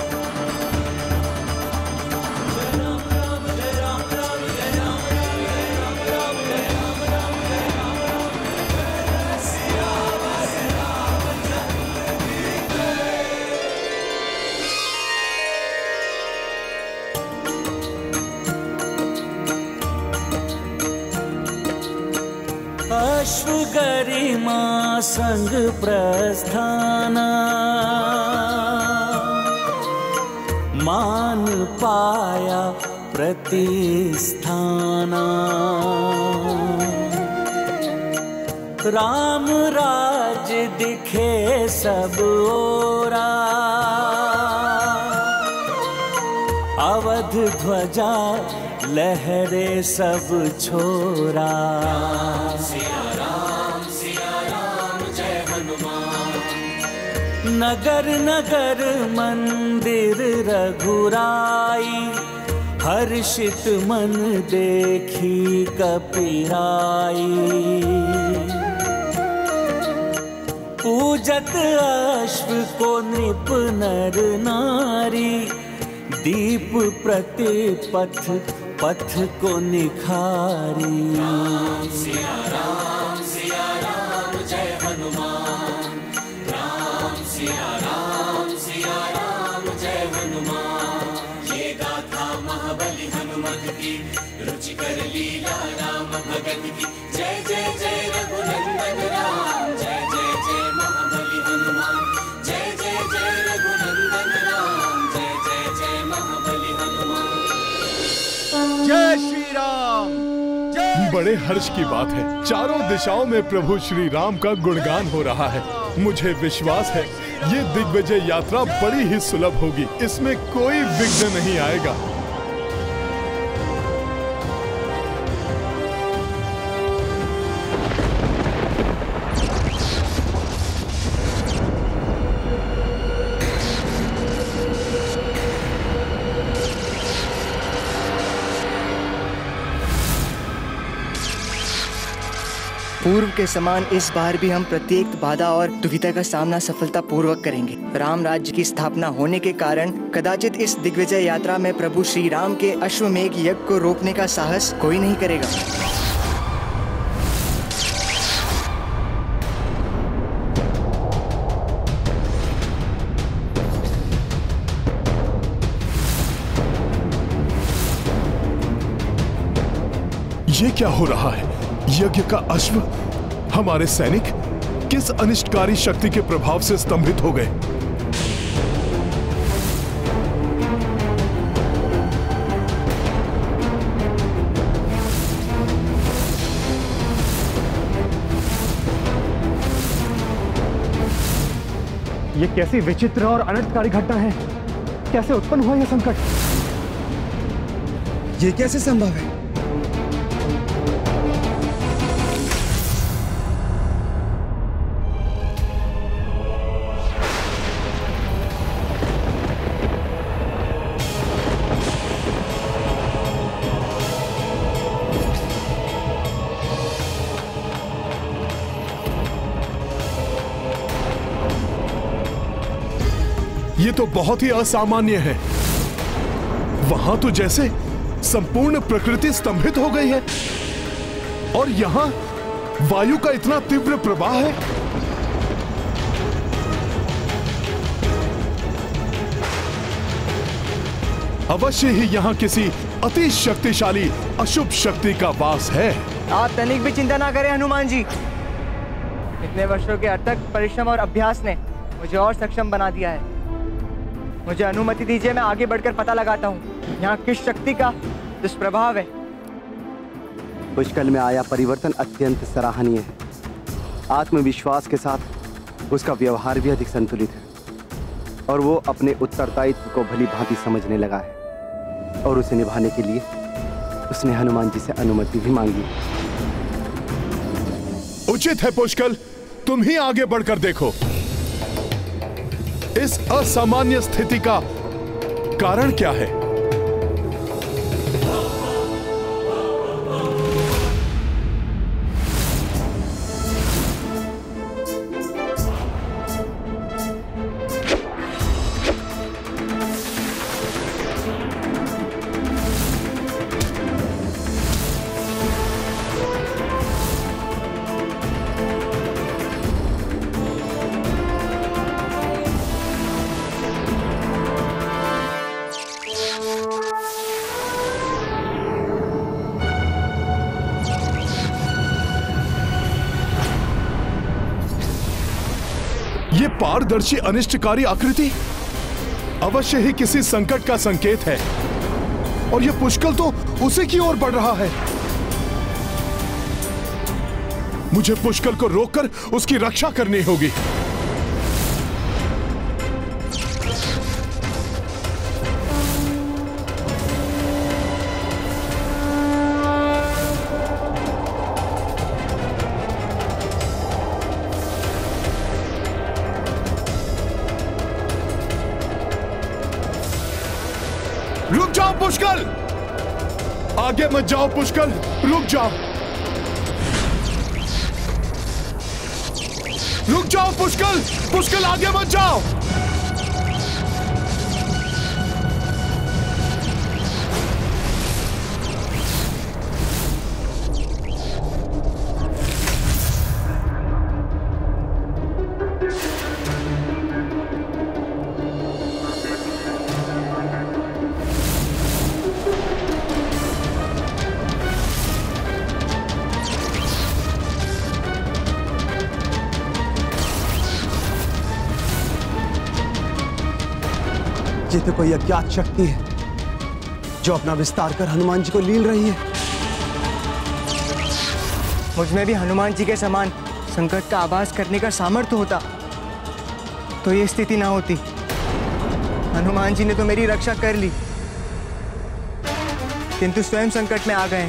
अश्व गरिमा संग प्रस्थाना, मान पाया प्रतिस्थाना। राम राज दिखे सब ओरा, अवध ध्वजा लहरे सब छोरा। जय हनुमान। नगर नगर मंदिर रघुराई, हर्षित मन देखी कपिराई। पूजत अश्व को नृप नर नारी, दीप प्रतिपथ पथ को निखारी। राम सिया राम जय हनुमान। राम सिया राम जय हनुमान। ये गाथा महाबली हनुमत की, रुचिकर लीला राम भगत की। जय जय जय रघुनंदन राम, जय जय जय महाबली हनुमान। जय जय जय रघुनंदन राम, जय जय जय महाबली हनुमान। जय श्री राम। बड़े हर्ष की बात है, चारों दिशाओं में प्रभु श्री राम का गुणगान हो रहा है। मुझे विश्वास है ये दिग्विजय यात्रा बड़ी ही सुलभ होगी, इसमें कोई विघ्न नहीं आएगा। पूर्व के समान इस बार भी हम प्रत्येक बाधा और दुविधा का सामना सफलता पूर्वक करेंगे। राम राज्य की स्थापना होने के कारण कदाचित इस दिग्विजय यात्रा में प्रभु श्री राम के अश्वमेघ यज्ञ को रोकने का साहस कोई नहीं करेगा। ये क्या हो रहा है? यज्ञ का अश्व, हमारे सैनिक किस अनिष्टकारी शक्ति के प्रभाव से स्तंभित हो गए? ये कैसी विचित्र और अनर्थकारी घटना है? कैसे उत्पन्न हुआ यह संकट? ये कैसे संभव है? ये तो बहुत ही असामान्य है। वहां तो जैसे संपूर्ण प्रकृति स्तंभित हो गई है और यहां वायु का इतना तीव्र प्रवाह है। अवश्य ही यहां किसी अति शक्तिशाली अशुभ शक्ति का वास है। आप तनिक भी चिंता ना करें हनुमान जी। इतने वर्षों के अथक परिश्रम और अभ्यास ने मुझे और सक्षम बना दिया है। मुझे अनुमति दीजिए, मैं आगे बढ़कर पता लगाता हूँ यहाँ किस शक्ति का दुष्प्रभाव है। पुष्कल में आया परिवर्तन अत्यंत सराहनीय है। आत्मविश्वास के साथ उसका व्यवहार भी अधिक संतुलित है और वो अपने उत्तरदायित्व को भली भांति समझने लगा है और उसे निभाने के लिए उसने हनुमान जी से अनुमति भी मांगी। उचित है पुष्कल, तुम ही आगे बढ़कर देखो इस असामान्य स्थिति का कारण क्या है। ये पारदर्शी अनिष्टकारी आकृति अवश्य ही किसी संकट का संकेत है और ये पुष्कल तो उसी की ओर बढ़ रहा है। मुझे पुष्कल को रोककर उसकी रक्षा करनी होगी। रुक जाओ पुष्कल, आगे मत जाओ पुष्कल, रुक जाओ, रुक जाओ पुष्कल, पुष्कल आगे मत जाओ। ये तो कोई अज्ञात शक्ति है जो अपना विस्तार कर हनुमान जी को लील रही है। मुझ में भी हनुमान जी के समान संकट का आभास करने का सामर्थ्य होता तो ये स्थिति ना होती। हनुमान जी ने तो मेरी रक्षा कर ली, किंतु स्वयं संकट में आ गए हैं।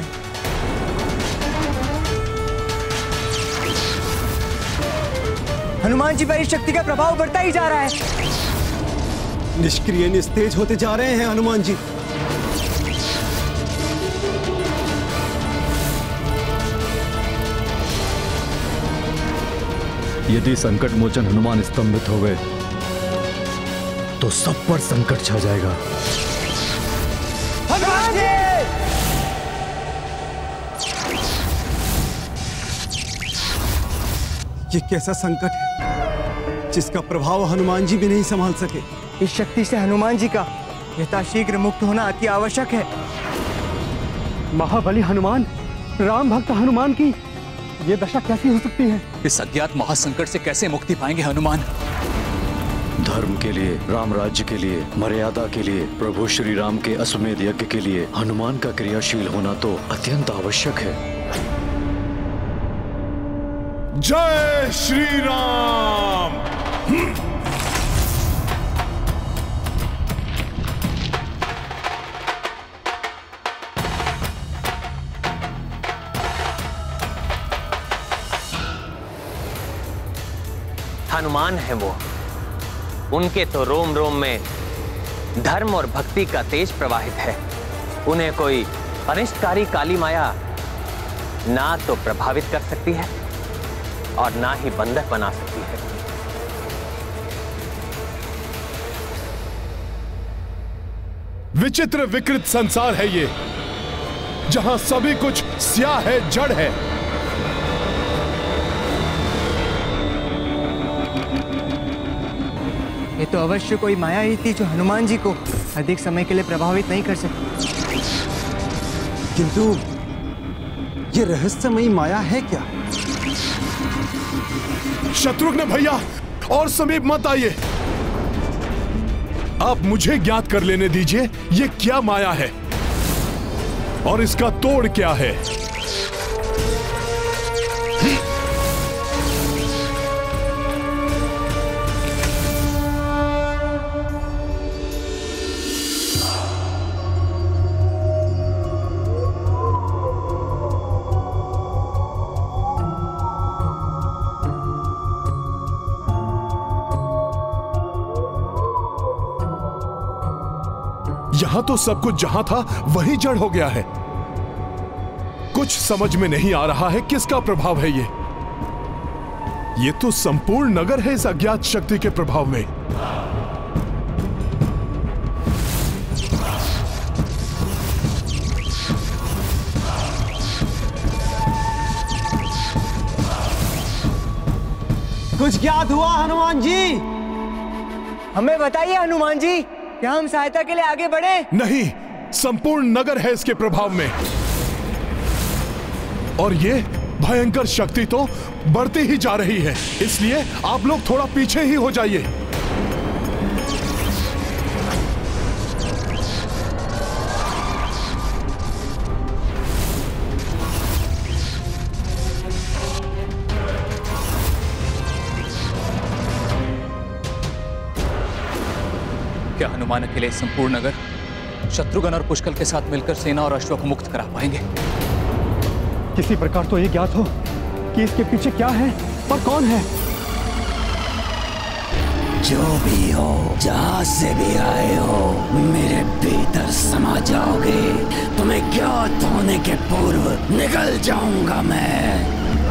हनुमान जी पर इस शक्ति का प्रभाव बढ़ता ही जा रहा है। निष्क्रिय निस्तेज होते जा रहे हैं हनुमान जी। यदि संकट मोचन हनुमान स्तंभित हो गए तो सब पर संकट छा जाएगा। हनुमान जी! ये कैसा संकट है जिसका प्रभाव हनुमान जी भी नहीं संभाल सके। इस शक्ति से हनुमान जी का यथाशीघ्र मुक्त होना अति आवश्यक है। महाबली हनुमान, राम भक्त हनुमान की ये दशा कैसी हो सकती है? इस अज्ञात महासंकट से कैसे मुक्ति पाएंगे हनुमान? धर्म के लिए, राम राज्य के लिए, मर्यादा के लिए, प्रभु श्री राम के अश्वमेध यज्ञ के लिए हनुमान का क्रियाशील होना तो अत्यंत आवश्यक है। जय श्री राम। हनुमान है वो, उनके तो रोम रोम में धर्म और भक्ति का तेज प्रवाहित है। उन्हें कोई अनिष्टकारी काली माया ना तो प्रभावित कर सकती है और ना ही बंधक बना सकती है। विचित्र विकृत संसार है ये, जहां सभी कुछ स्याह है, जड़ है। ये तो अवश्य कोई माया ही थी जो हनुमान जी को अधिक समय के लिए प्रभावित नहीं कर सकती। किंतु ये रहस्यमयी माया है क्या? शत्रुघ्न भैया, और समीप मत आइए। आप मुझे ज्ञात कर लेने दीजिए ये क्या माया है और इसका तोड़ क्या है। यहां तो सब कुछ जहां था वही जड़ हो गया है। कुछ समझ में नहीं आ रहा है किसका प्रभाव है ये तो संपूर्ण नगर है इस अज्ञात शक्ति के प्रभाव में। कुछ ज्ञात हुआ हनुमान जी? हमें बताइए हनुमान जी, क्या हम सहायता के लिए आगे बढ़े? नहीं, संपूर्ण नगर है इसके प्रभाव में और ये भयंकर शक्ति तो बढ़ती ही जा रही है। इसलिए आप लोग थोड़ा पीछे ही हो जाइए। क्या हनुमान अकेले संपूर्ण नगर शत्रुघ्न और पुष्कल के साथ मिलकर सेना और अश्व को मुक्त करा पाएंगे? किसी प्रकार तो ये ज्ञात हो कि इसके पीछे क्या है और कौन है। जो भी हो, जहां से भी आए हो, मेरे भीतर समा जाओगे। तुम्हें ज्ञात होने के पूर्व निकल जाऊंगा मैं।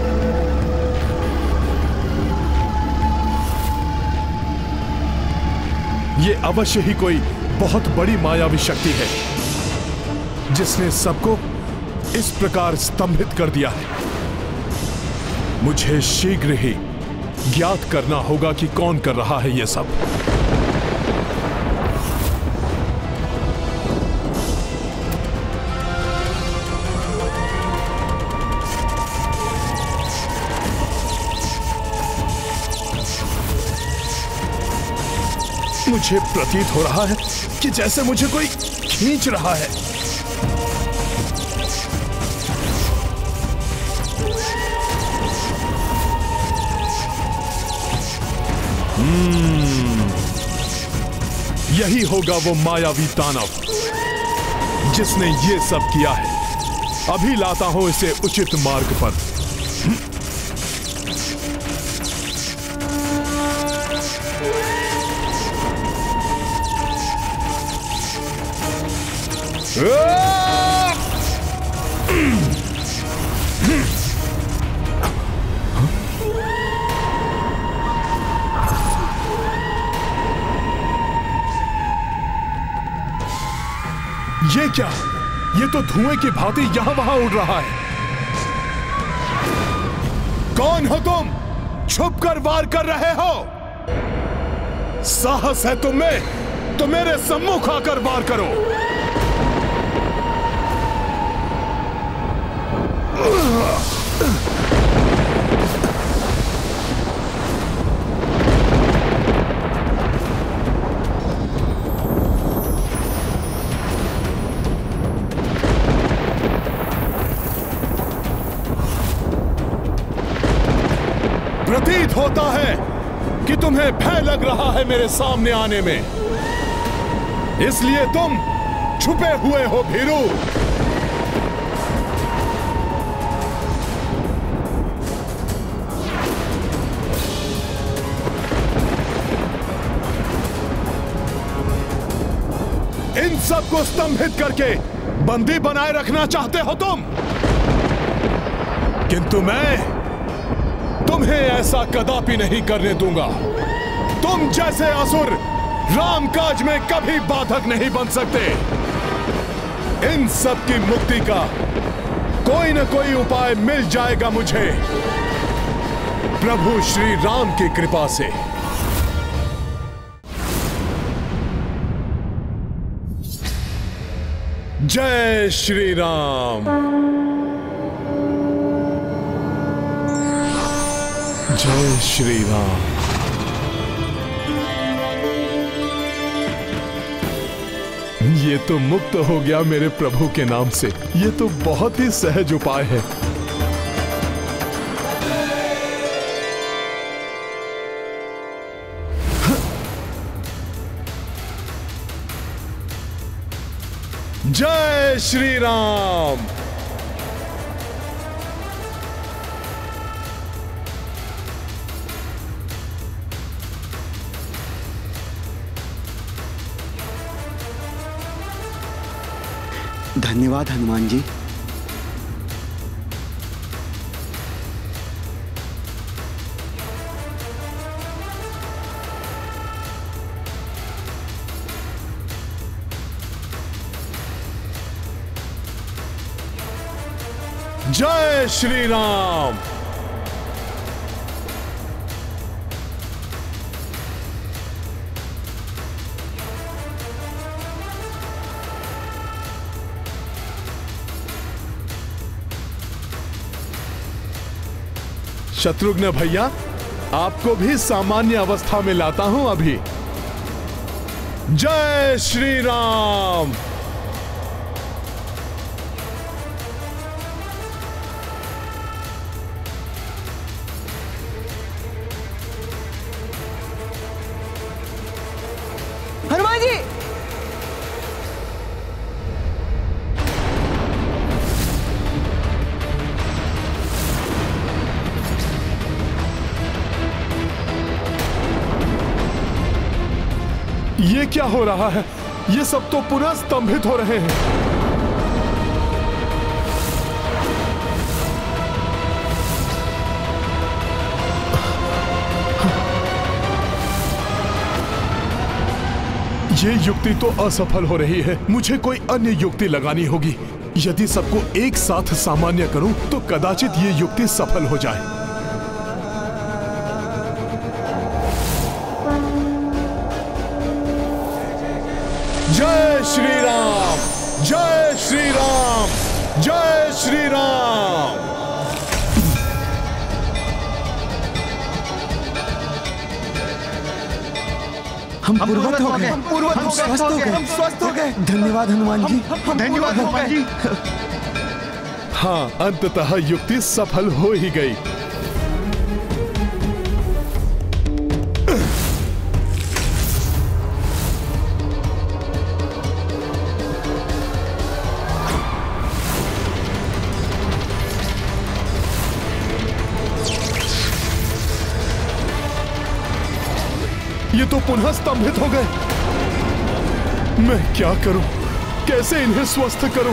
ये अवश्य ही कोई बहुत बड़ी मायावी शक्ति है जिसने सबको इस प्रकार स्तंभित कर दिया है। मुझे शीघ्र ही ज्ञात करना होगा कि कौन कर रहा है ये सब। मुझे प्रतीत हो रहा है कि जैसे मुझे कोई खींच रहा है। यही होगा वो मायावी दानव जिसने ये सब किया है। अभी लाता हूं इसे उचित मार्ग पर। ये क्या? ये तो धुएं की भांति यहां वहां उड़ रहा है। कौन हो तुम? छुप कर वार कर रहे हो? साहस है तुम में तो मेरे सम्मुख आकर वार करो। प्रतीत होता है कि तुम्हें भय लग रहा है मेरे सामने आने में, इसलिए तुम छुपे हुए हो भीरू। इन सबको स्तंभित करके बंदी बनाए रखना चाहते हो तुम, किंतु मैं तुम्हें ऐसा कदापि नहीं करने दूंगा। तुम जैसे असुर राम काज में कभी बाधक नहीं बन सकते। इन सब की मुक्ति का कोई न कोई उपाय मिल जाएगा मुझे प्रभु श्री राम की कृपा से। जय श्री राम। जय श्री राम। ये तो मुक्त हो गया मेरे प्रभु के नाम से। ये तो बहुत ही सहज उपाय है। जय श्री राम। धन्यवाद हनुमान जी। जय श्री राम। शत्रुघ्न भैया, आपको भी सामान्य अवस्था में लाता हूं अभी। जय श्री राम। हनुमान जी, ये क्या हो रहा है? ये सब तो पुनः स्तंभित हो रहे हैं। ये युक्ति तो असफल हो रही है। मुझे कोई अन्य युक्ति लगानी होगी। यदि सबको एक साथ सामान्य करूं तो कदाचित ये युक्ति सफल हो जाए। जय श्री राम, जय श्री राम, जय श्री राम। हम पूर्वत हो गए, हम स्वस्थ हो गए, हम स्वस्थ हो गए। धन्यवाद हनुमान जी, धन्यवाद हनुमान जी। हाँ, अंततः युक्ति सफल हो ही गई। ये तो पुनः स्तंभित हो गए। मैं क्या करूं? कैसे इन्हें स्वस्थ करूं?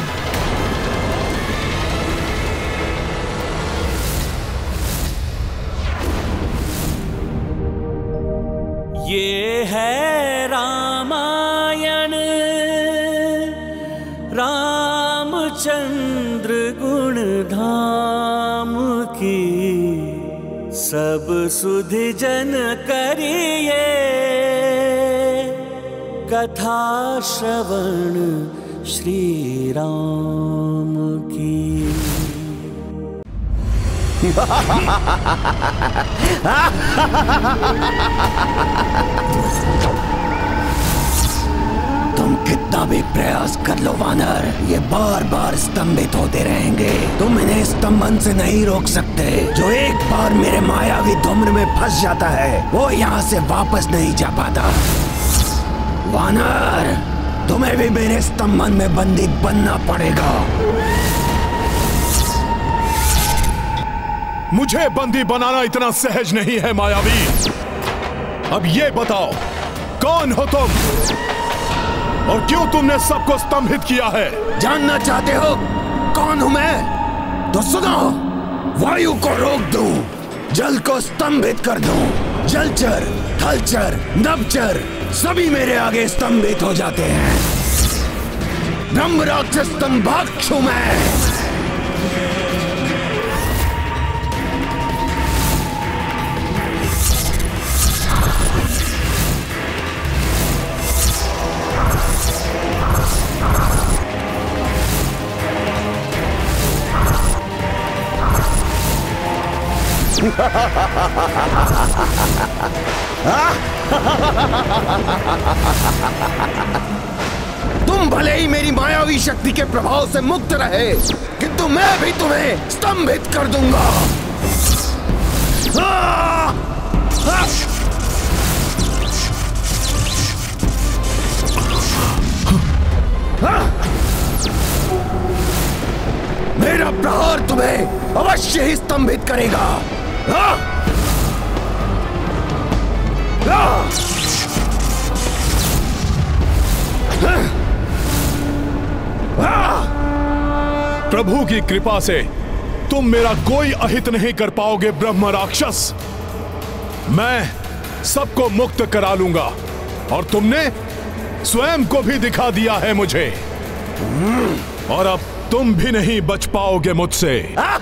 ये है रामायण, रामचंद्र गुण धाम की, सब सुधि जन करिए कथा श्रवण श्री राम की। तुम कितना भी प्रयास कर लो वानर, ये बार बार स्तंभित होते रहेंगे। तुम इन्हें स्तंभन से नहीं रोक सकते। जो एक बार मेरे मायावी धूम्र में फंस जाता है वो यहाँ से वापस नहीं जा पाता। वानर, तुम्हें भी मेरे स्तंभन में बंदी बनना पड़ेगा। मुझे बंदी बनाना इतना सहज नहीं है मायावी। अब ये बताओ, कौन हो तुम और क्यों तुमने सबको स्तंभित किया है? जानना चाहते हो कौन हूं मैं? तो सुनो, वायु को रोक दूं, जल को स्तंभित कर दूं, जलचर, थलचर, नभचर सभी मेरे आगे स्तंभित हो जाते हैं। ब्रह्म राक्षस स्तंभाक्षु मैं। तुम भले ही मेरी मायावी शक्ति के प्रभाव से मुक्त रहे, किंतु मैं भी तुम्हें स्तंभित कर दूंगा। मेरा प्रहार तुम्हें अवश्य ही स्तंभित करेगा। Ah! प्रभु की कृपा से तुम मेरा कोई अहित नहीं कर पाओगे ब्रह्म राक्षस। मैं सबको मुक्त करा लूंगा और तुमने स्वयं को भी दिखा दिया है मुझे, और अब तुम भी नहीं बच पाओगे मुझसे।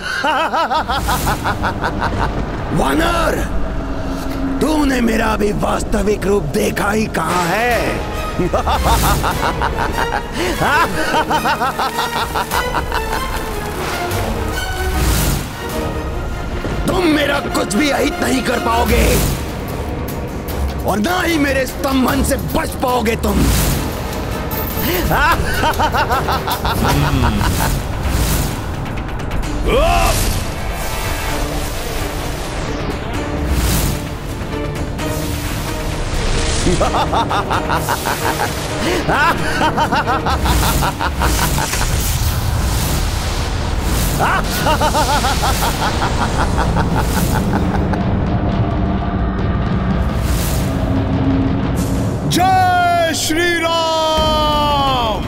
वानर, तूने मेरा भी वास्तविक रूप देखा ही कहां है? तुम मेरा कुछ भी अहित नहीं कर पाओगे और ना ही मेरे स्तंभन से बच पाओगे तुम। जय श्री राम।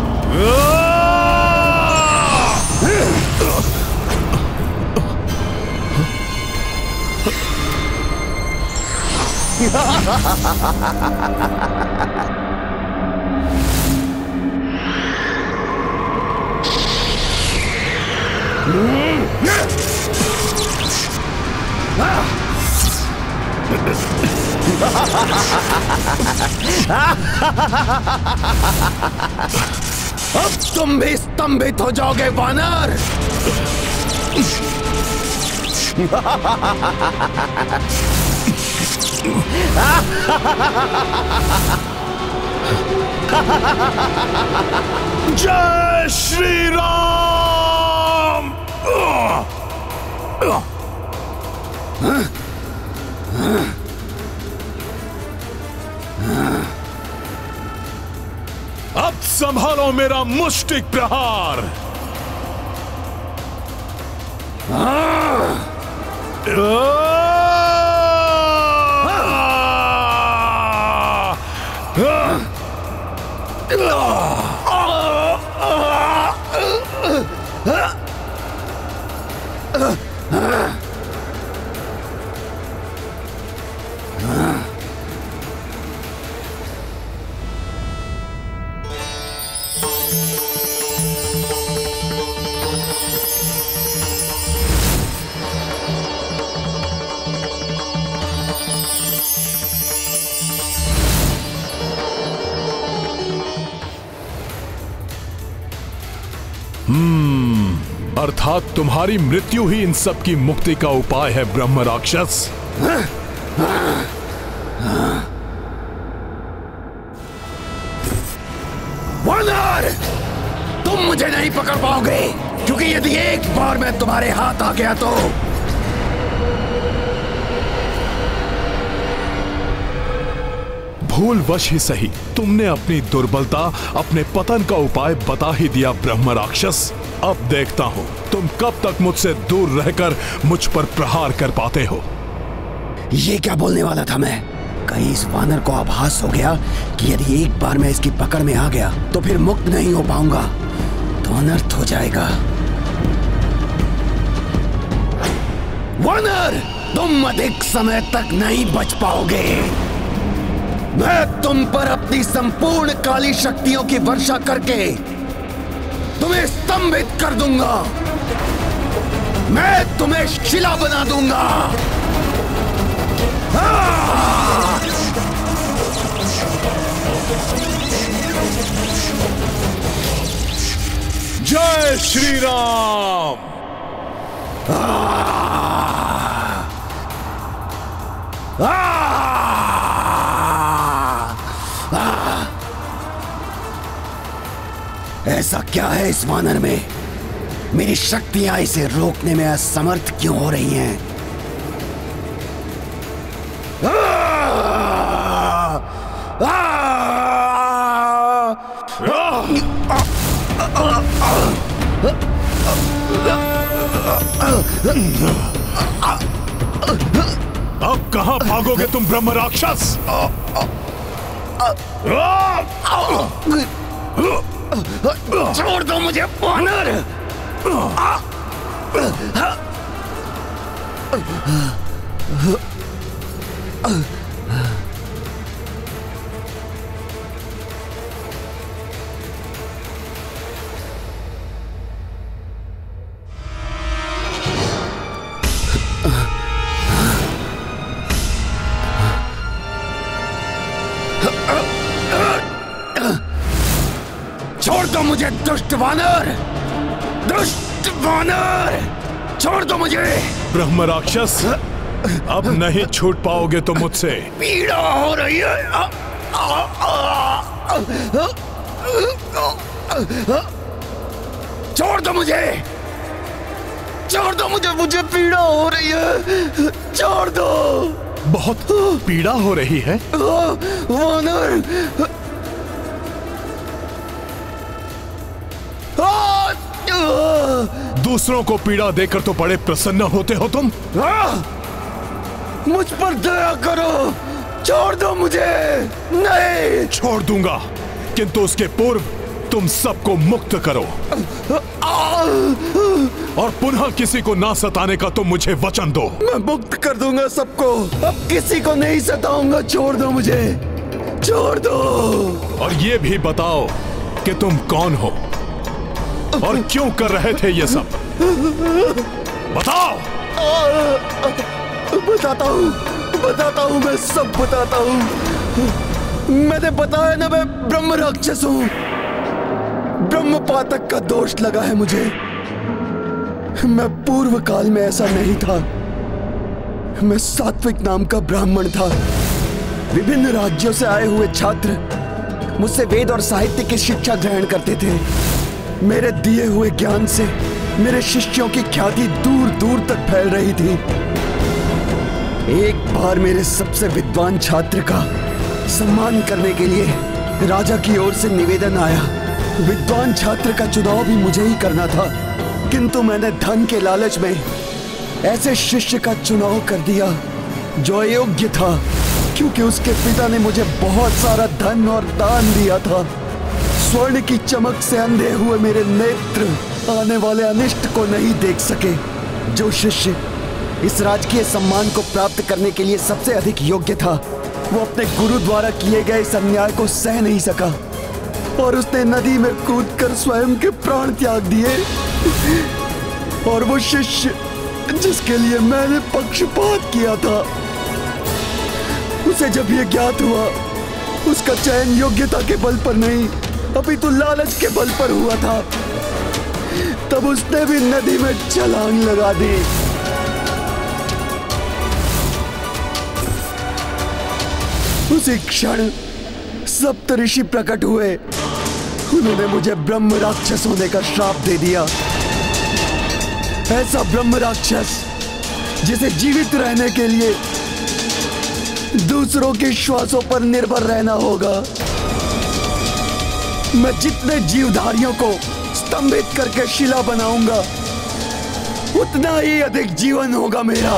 अब तुम भी स्तंभित हो जाओगे वानर। जय श्री राम। अब संभालो मेरा मुष्टिक प्रहार। अर्थात तुम्हारी मृत्यु ही इन सब की मुक्ति का उपाय है ब्रह्म राक्षस। वानर, तुम मुझे नहीं पकड़ पाओगे, क्योंकि यदि एक बार मैं तुम्हारे हाथ आ गया तो भूलवश ही सही तुमने अपनी दुर्बलता, अपने पतन का उपाय बता ही दिया ब्रह्म राक्षस। अब देखता हूं तुम कब तक मुझसे दूर रहकर मुझ पर प्रहार कर पाते हो। ये क्या बोलने वाला था मैं? कहीं इस वानर को आभास हो गया कि यदि एक बार मैं इसकी पकड़ में आ गया तो फिर मुक्त नहीं हो पाऊंगा, तो अनर्थ हो जाएगा। वानर, तुम अधिक समय तक नहीं बच पाओगे। मैं तुम पर अपनी संपूर्ण काली शक्तियों की वर्षा करके तुम्हें स्तंभित कर दूंगा। मैं तुम्हें शिला बना दूंगा। जय श्री राम। ऐसा क्या है इस वानर में? मेरी शक्तियां इसे रोकने में असमर्थ क्यों हो रही हैं? अब कहां भागोगे तुम ब्रह्म राक्षस? छोड़ दो मुझे वानर। छोड़ दो मुझे दुष्ट वानर, दुष्ट वानर, छोड़ दो मुझे। ब्रह्म राक्षस, अब नहीं छूट पाओगे तो मुझसे। पीड़ा हो रही है। छोड़ दो मुझे, छोड़ दो मुझे, मुझे पीड़ा हो रही है, छोड़ दो। बहुत पीड़ा हो रही है? वानर, दूसरों को पीड़ा देकर तो बड़े प्रसन्न होते हो तुम। मुझ पर दया करो, छोड़ दो मुझे। नहीं छोड़ दूंगा, किंतु उसके पूर्व तुम सबको मुक्त करो और पुनः किसी को ना सताने का तुम मुझे वचन दो। मैं मुक्त कर दूंगा सबको, अब किसी को नहीं सताऊंगा। छोड़ दो मुझे, छोड़ दो। और ये भी बताओ कि तुम कौन हो और क्यों कर रहे थे ये सब? बताओ। बताता हूँ, मैं सब बताता हूँ। मैंने बताया ना, मैं ब्रह्म राक्षस हूँ। ब्रह्म पातक का दोष लगा है मुझे। मैं पूर्व काल में ऐसा नहीं था। मैं सात्विक नाम का ब्राह्मण था। विभिन्न राज्यों से आए हुए छात्र मुझसे वेद और साहित्य की शिक्षा ग्रहण करते थे। मेरे दिए हुए ज्ञान से मेरे शिष्यों की ख्याति दूर दूर तक फैल रही थी। एक बार मेरे सबसे विद्वान छात्र का सम्मान करने के लिए राजा की ओर से निवेदन आया। विद्वान छात्र का चुनाव भी मुझे ही करना था, किंतु मैंने धन के लालच में ऐसे शिष्य का चुनाव कर दिया जो अयोग्य था, क्योंकि उसके पिता ने मुझे बहुत सारा धन और दान दिया था। स्वर्ण की चमक से अंधे हुए मेरे नेत्र आने वाले अनिष्ट को नहीं देख सके। जो शिष्य इस राजकीय सम्मान को प्राप्त करने के लिए सबसे अधिक योग्य था, वो अपने गुरु द्वारा किए गए इस अन्याय को सह नहीं सका और उसने नदी में कूदकर स्वयं के प्राण त्याग दिए। और वो शिष्य जिसके लिए मैंने पक्षपात किया था, उसे जब ये ज्ञात हुआ, उसका चयन योग्यता के बल पर नहीं अपितु लालच के बल पर हुआ था, तब उसने भी नदी में छलांग लगा दी। उसी क्षण सप्त ऋषि प्रकट हुए। उन्होंने मुझे ब्रह्म राक्षस होने का श्राप दे दिया। ऐसा ब्रह्म राक्षस जिसे जीवित रहने के लिए दूसरों के श्वासों पर निर्भर रहना होगा। मैं जितने जीवधारियों को स्तंभित करके शिला बनाऊंगा, उतना ही अधिक जीवन होगा मेरा।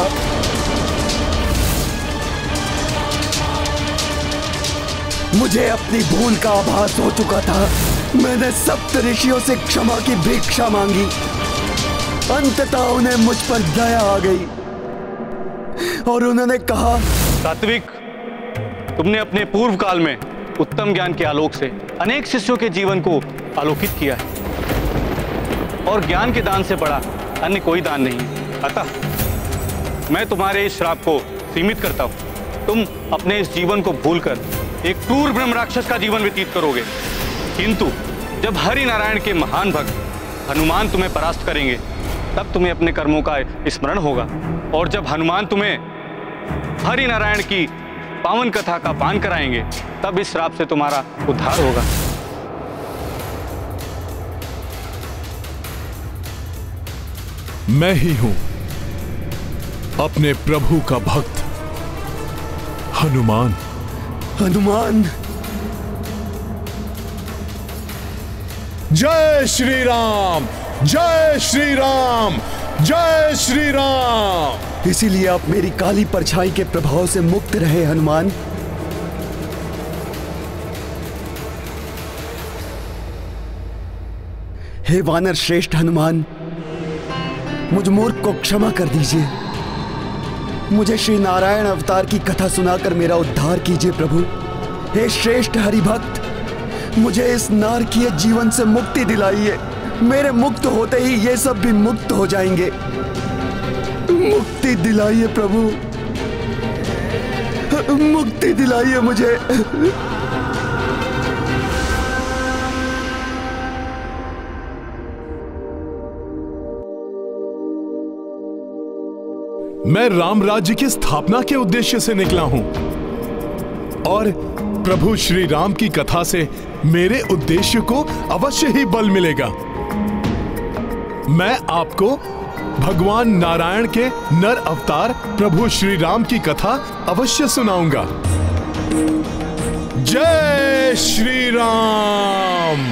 मुझे अपनी भूल का आभास हो चुका था। मैंने सप्त ऋषियों से क्षमा की भिक्षा मांगी। अंततः उन्हें मुझ पर दया आ गई और उन्होंने कहा, सात्विक, तुमने अपने पूर्व काल में उत्तम ज्ञान के आलोक से अनेक शिष्यों के जीवन को आलोकित किया है और ज्ञान के दान से बड़ा अन्य कोई दान नहीं। अतः मैं तुम्हारे इस श्राप को सीमित करता हूं। तुम अपने इस जीवन को भूलकर एक क्रूर ब्रह्म राक्षस का जीवन व्यतीत करोगे, किंतु जब हरि नारायण के महान भक्त हनुमान तुम्हें परास्त करेंगे, तब तुम्हें अपने कर्मों का स्मरण होगा और जब हनुमान तुम्हें हरि नारायण की पावन कथा का पान कराएंगे, तब इस श्राप से तुम्हारा उद्धार होगा। मैं ही हूं अपने प्रभु का भक्त हनुमान। हनुमान, जय श्री राम, जय श्री राम, जय श्री राम। इसीलिए आप मेरी काली परछाई के प्रभाव से मुक्त रहे हनुमान। हे वानर श्रेष्ठ हनुमान, मुझ मूर्ख को क्षमा कर दीजिए। मुझे श्री नारायण अवतार की कथा सुनाकर मेरा उद्धार कीजिए प्रभु। हे श्रेष्ठ हरिभक्त, मुझे इस नारकीय जीवन से मुक्ति दिलाइए। मेरे मुक्त होते ही ये सब भी मुक्त हो जाएंगे। मुक्ति दिलाइए प्रभु, मुक्ति दिलाइए मुझे। मैं राम राज्य की स्थापना के उद्देश्य से निकला हूं और प्रभु श्री राम की कथा से मेरे उद्देश्य को अवश्य ही बल मिलेगा। मैं आपको भगवान नारायण के नर अवतार प्रभु श्री राम की कथा अवश्य सुनाऊंगा। जय श्री राम।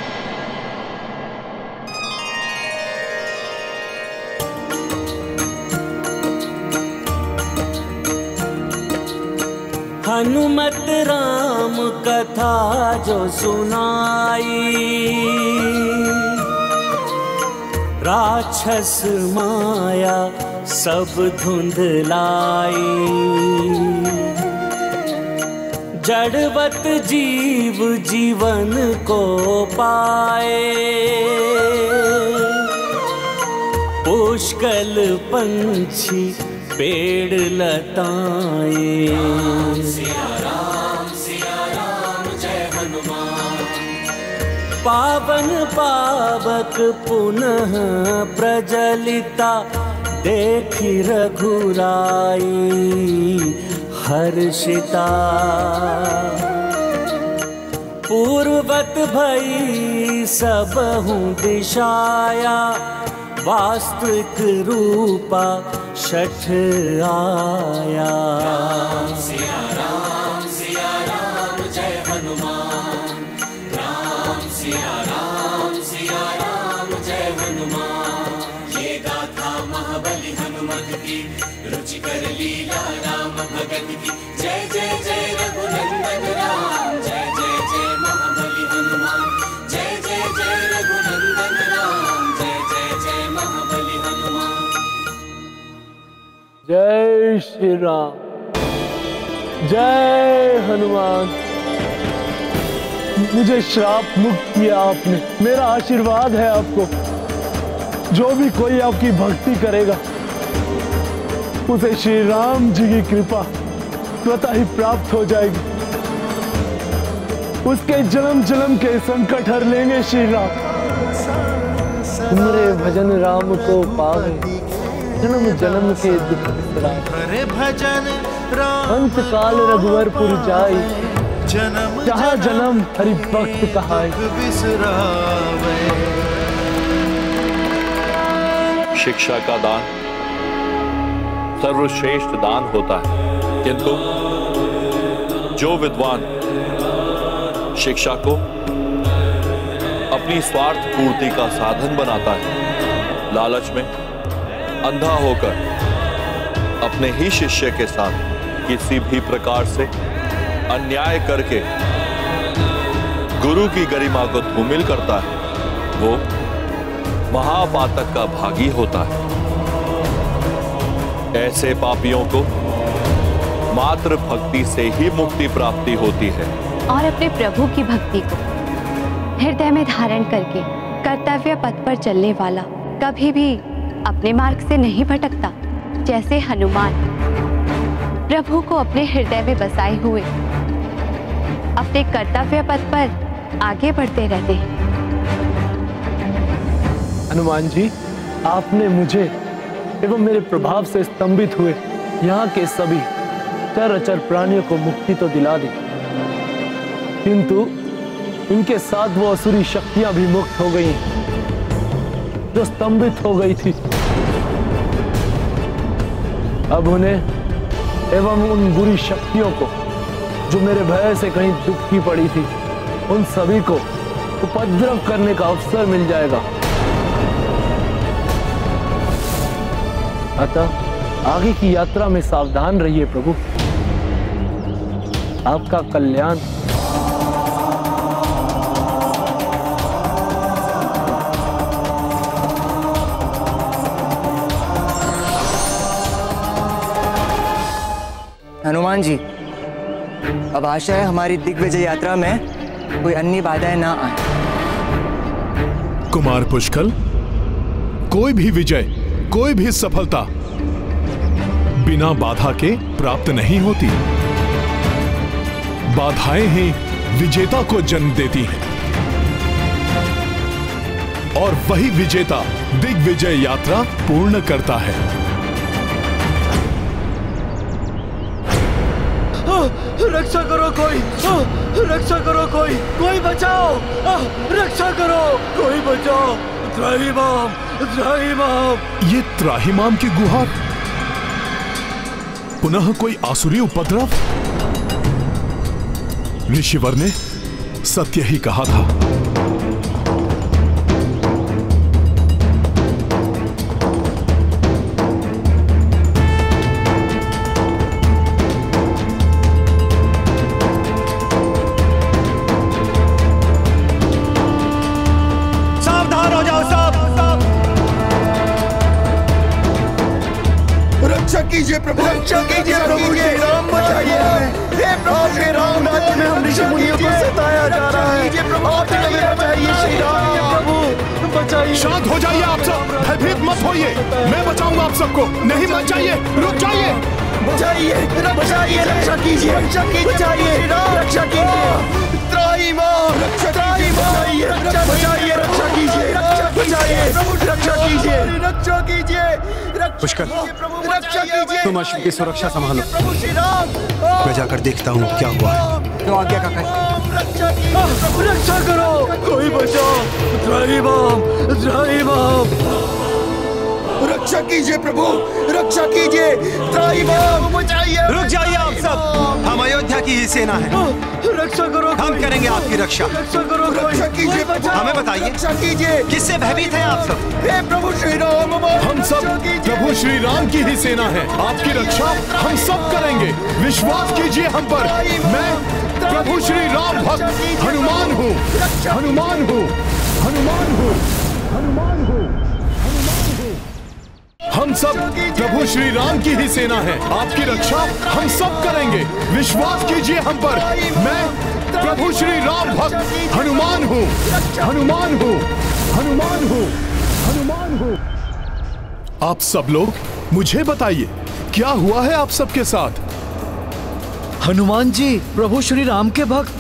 हनुमत राम कथा जो सुनाई, राक्षस माया सब धुंधलाई। जड़वत जीव जीवन को पाए, पुष्कल पंछी पेड़ लताएं। सिया राम जय हनुमान। पावन पावक पुनः प्रजलिता, देखी रघुराई हर्षिता। पूर्वत भई सबहु दिशाया, वास्तविक रूपा छठ आया। सिया राम जय हनुमान। सिया राम जय हनुमान। ये गाथा महाबली हनुमत की, रुचिकर लीला राम भगत की। जय जय जय रघुनंदन राम, जय जय जय महाबली हनुमान। जय जय जय रघुनंदन राम, जय जय जय महाबली हनुमान। जय श्री राम, जय हनुमान। मुझे श्राप मुक्त किया आपने, मेरा आशीर्वाद है आपको। जो भी कोई आपकी भक्ति करेगा उसे श्री राम जी की कृपा स्वतः ही प्राप्त हो जाएगी। उसके जन्म जन्म के संकट हर लेंगे श्री राम। मेरे भजन राम को पावे, जन्म जन्म के दुख बिसराए। भजन अंत काल रघुवरपुर जाई, जहाँ जन्म हरि भक्त कहाई। शिक्षा का दान सर्वश्रेष्ठ दान होता है, किंतु जो विद्वान शिक्षा को अपनी स्वार्थ पूर्ति का साधन बनाता है, लालच में अंधा होकर अपने ही शिष्य के साथ किसी भी प्रकार से अन्याय करके गुरु की गरिमा को धूमिल करता है, वो महापातक का भागी होता है। ऐसे पापियों को मात्र भक्ति से ही मुक्ति प्राप्ति होती है। और अपने प्रभु की भक्ति को हृदय में धारण करके कर्तव्य पथ पर चलने वाला कभी भी अपने मार्ग से नहीं भटकता। जैसे हनुमान प्रभु को अपने हृदय में बसाए हुए अपने कर्तव्य पथ पर आगे बढ़ते रहते हैं। हनुमान जी, आपने मुझे एवं मेरे प्रभाव से स्तंभित हुए यहाँ के सभी चर अचर प्राणियों को मुक्ति तो दिला दी, किंतु इनके साथ वो असुरी शक्तियां भी मुक्त हो गई जो स्तंभित हो गई थी। अब उन्हें एवं उन बुरी शक्तियों को जो मेरे भय से कहीं दुखी पड़ी थी, उन सभी को उपद्रव करने का अवसर मिल जाएगा। अतः आगे की यात्रा में सावधान रहिए प्रभु। आपका कल्याण। हनुमान जी, अब आशा है हमारी दिग्विजय यात्रा में कोई अन्य बाधाएं ना आए। कुमार पुष्कल, कोई भी विजय, कोई भी सफलता बिना बाधा के प्राप्त नहीं होती। बाधाएं ही विजेता को जन्म देती हैं और वही विजेता दिग्विजय यात्रा पूर्ण करता है। रक्षा करो कोई, रक्षा करो कोई, कोई बचाओ, रक्षा करो कोई बचाओ, त्राहिमाम, त्राहिमाम। ये त्राहिमाम की गुहार, पुनः कोई आसुरी उपद्रव? ऋषिवर ने सत्य ही कहा था। सावधान हो जाओ सब, रक्षा कीजिए प्रभु, रक्षा कीजिए प्रभु, श्री राम बचाइए हमें। हे प्रभु श्री राम, राज्य में हम ऋषि मुनियों को सताया जा रहा है। आप हमें बचाइए श्री राम, प्रभु बचाइए। शांत हो जाइए आप सब, भयभीत मत होइए, मैं बचाऊंगा आप सबको। नहीं मत जाइए, रुक जाइए। बचाइए, बचाइए, रक्षा कीजिए, रक्षा कीजिए, बचाइए, रक्षा कीजिए, त्राहिमाम, रक्षा कीजिए, रक्षा बचाइए, रक्षा कीजिए, रक्षा बचाइए, रक्षा कीजिए, रक्षा कीजिए, पुष्कर, रक्षा कीजिए। तुम अश्व की सुरक्षा संभालो, प्रभु श्री राम। मैं जाकर देखता हूँ क्या हुआ है। तो आज्ञा काका। रक्षा करो कोई बचाओ, त्राहिमाम, त्राहिमाम। रक्षा कीजिए प्रभु, रक्षा कीजिए, त्राहिमाम बचाइए। रुक जाइए आप सब, हम अयोध्या की ही सेना है। रक्षा करो, हम करेंगे आपकी रक्षा। रक्षा करो, रक्षा कीजिए, हमें बताइए, रक्षा कीजिए। किससे भयभीत हैं आप सब? हे प्रभु श्री राम, हम सब प्रभु श्री राम की ही सेना है। आपकी रक्षा हम सब करेंगे, विश्वास कीजिए हम पर। मैं प्रभु श्री राम भक्त हनुमान हूँ, हनुमान हूँ, हनुमान हूँ, हनुमान हूँ। हम सब प्रभु श्री राम की ही सेना है। आपकी रक्षा हम सब करेंगे, विश्वास कीजिए हम पर। मैं प्रभु श्री राम भक्त हनुमान हूँ, हनुमान हूँ, हनुमान हूँ, हनुमान हूँ। आप सब लोग मुझे बताइए, क्या हुआ है आप सबके साथ? हनुमान जी, प्रभु श्री राम के भक्त,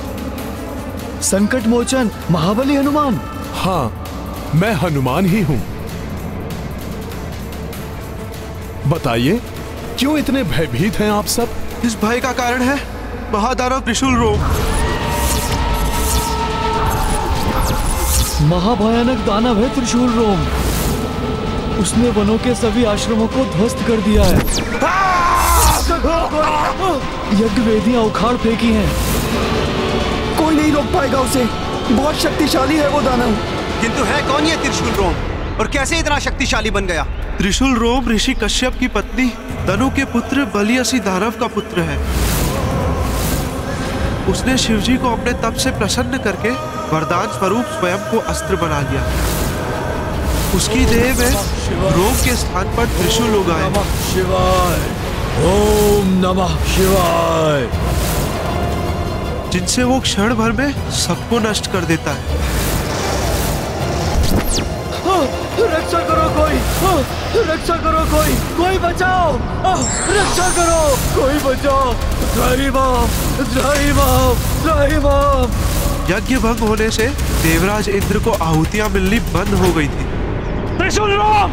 संकट मोचन महाबली हनुमान। हाँ, मैं हनुमान ही हूँ। बताइए, क्यों इतने भयभीत हैं आप सब? इस भय का कारण है महादानव त्रिशूल रोम। महाभयानक दानव है त्रिशूल रोम। उसने वनों के सभी आश्रमों को ध्वस्त कर दिया है। यज्ञ वेदियां उखाड़ फेंकी हैं। कोई नहीं रोक पाएगा उसे, बहुत शक्तिशाली है वो दानव। किंतु है कौन ये त्रिशूल रोम और कैसे इतना शक्तिशाली बन गया? त्रिशूल रोम ऋषि कश्यप की पत्नी तनु के पुत्र बलियसी दानव का पुत्र है। उसने शिवजी को अपने तप से प्रसन्न करके वरदान स्वरूप स्वयं को अस्त्र बना लिया। उसकी देह में रोम के स्थान पर त्रिशूल उगाए। शिवाय, ओम नमः शिवाय, जिनसे वो क्षण भर में सबको नष्ट कर देता है। रक्षा करो कोई, रक्षा करो कोई, कोई बचाओ, रक्षा करो कोई बचाओ, त्राहिमाम, त्राहिमाम, त्राहिमाम। यज्ञ भंग होने से देवराज इंद्र को आहुतियां मिलनी बंद हो गई थी। त्रिशूल रोम!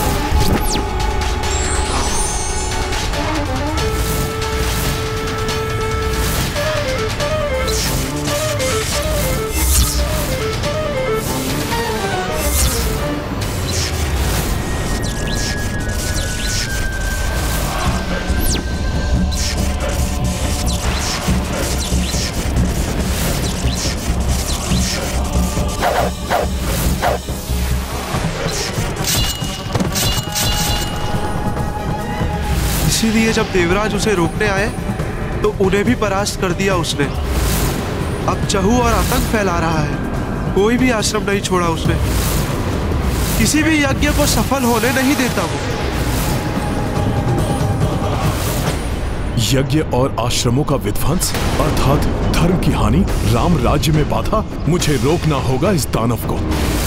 इसीलिए जब देवराज उसे रोकने आए तो उन्हें भी परास्त कर दिया उसने। अब चहू और आतंक फैला रहा है। कोई भी आश्रम नहीं छोड़ा उसने, किसी भी यज्ञ को सफल होने नहीं देता वो। यज्ञ और आश्रमों का विध्वंस अर्थात धर्म की हानि, राम राज्य में बाधा, मुझे रोकना होगा इस दानव को।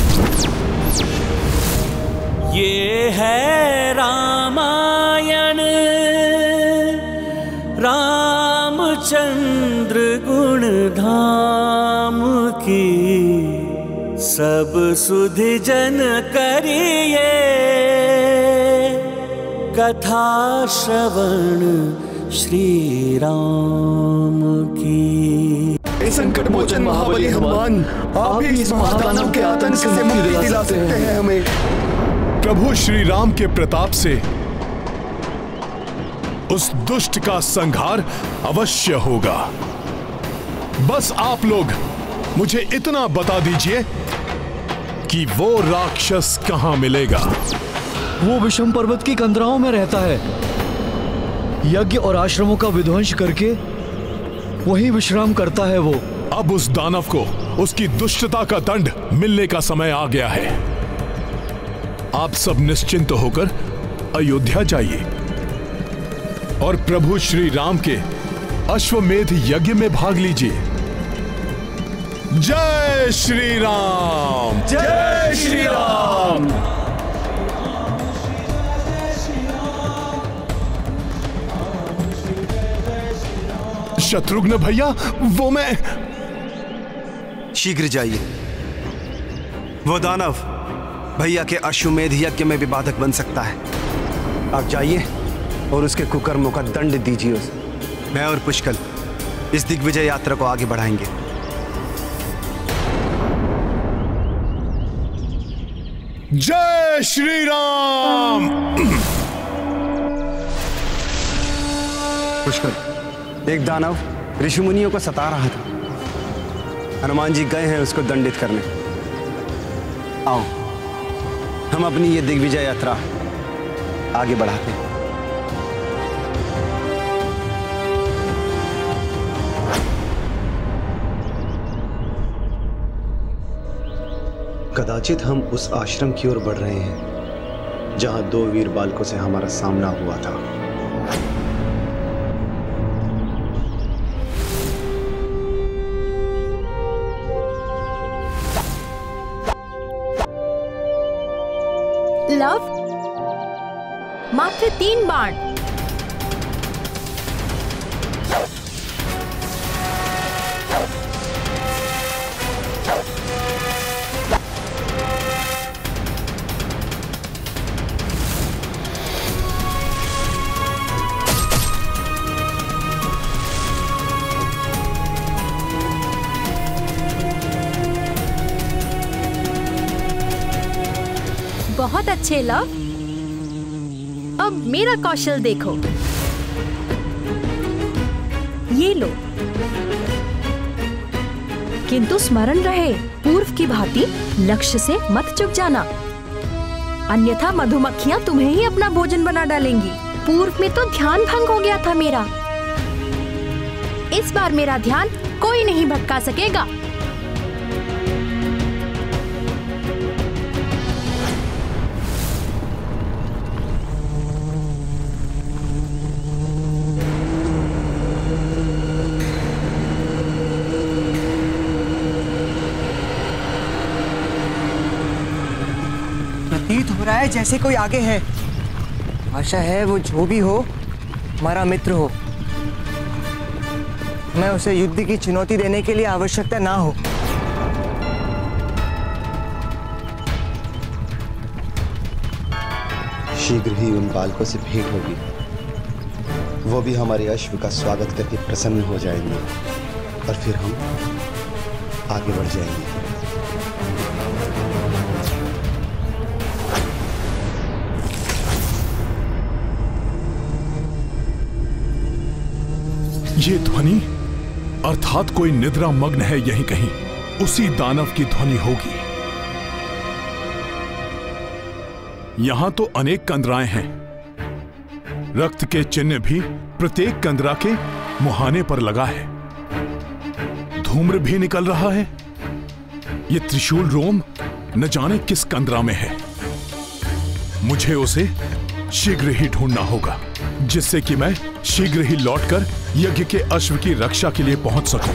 ये है रामायण, रामचंद्र गुण धाम की, सब सुधि जन करिए कथा श्रवण श्री राम की। संकट मोचन महाबली हनुमान, आप ही इस महादानव के आतंक से मुक्ति दिला सकते हैं हमें। प्रभु श्री राम के प्रताप से उस दुष्ट का संहार अवश्य होगा। बस आप लोग मुझे इतना बता दीजिए कि वो राक्षस कहां मिलेगा। वो विषम पर्वत की कंदराओं में रहता है। यज्ञ और आश्रमों का विध्वंस करके वहीं विश्राम करता है वो। अब उस दानव को उसकी दुष्टता का दंड मिलने का समय आ गया है। आप सब निश्चिंत होकर अयोध्या जाइए और प्रभु श्री राम के अश्वमेध यज्ञ में भाग लीजिए। जय श्री राम, जय श्री राम। शत्रुघ्न भैया, वो मैं। शीघ्र जाइए। वो दानव भैया के अश्वमेध यज्ञ में भी बाधक बन सकता है। आप जाइए और उसके कुकर्मों का दंड दीजिए उसे। मैं और पुष्कल इस दिग्विजय यात्रा को आगे बढ़ाएंगे। जय श्री राम। पुष्कल, एक दानव ऋषि मुनियों को सता रहा था। हनुमान जी गए हैं उसको दंडित करने। आओ हम अपनी ये दिग्विजय यात्रा आगे बढ़ाते हैं। कदाचित हम उस आश्रम की ओर बढ़ रहे हैं जहां दो वीर बालकों से हमारा सामना हुआ था। लव, मात्र 3 बाण। बहुत अच्छे लव। अब मेरा कौशल देखो। ये लो। किंतु स्मरण रहे, पूर्व की भांति लक्ष्य से मत चूक जाना, अन्यथा मधुमक्खियां तुम्हें ही अपना भोजन बना डालेंगी। पूर्व में तो ध्यान भंग हो गया था मेरा। इस बार मेरा ध्यान कोई नहीं भटका सकेगा। प्रतीत हो रहा है जैसे कोई आगे है। आशा है वो जो भी हो हमारा मित्र हो। मैं उसे युद्ध की चुनौती देने के लिए आवश्यकता ना हो। शीघ्र ही उन बालकों से भेंट होगी। वो भी हमारे अश्व का स्वागत करके प्रसन्न हो जाएंगे और फिर हम आगे बढ़ जाएंगे। ये ध्वनि अर्थात कोई निद्रा मग्न है यहीं कहीं। उसी दानव की ध्वनि होगी। यहां तो अनेक कंदराएं हैं। रक्त के चिन्ह भी प्रत्येक कंदरा के मुहाने पर लगा है। धूम्र भी निकल रहा है। ये त्रिशूल रोम न जाने किस कंदरा में है। मुझे उसे शीघ्र ही ढूंढना होगा। जिससे कि मैं शीघ्र ही लौटकर यज्ञ के अश्व की रक्षा के लिए पहुंच सकूं।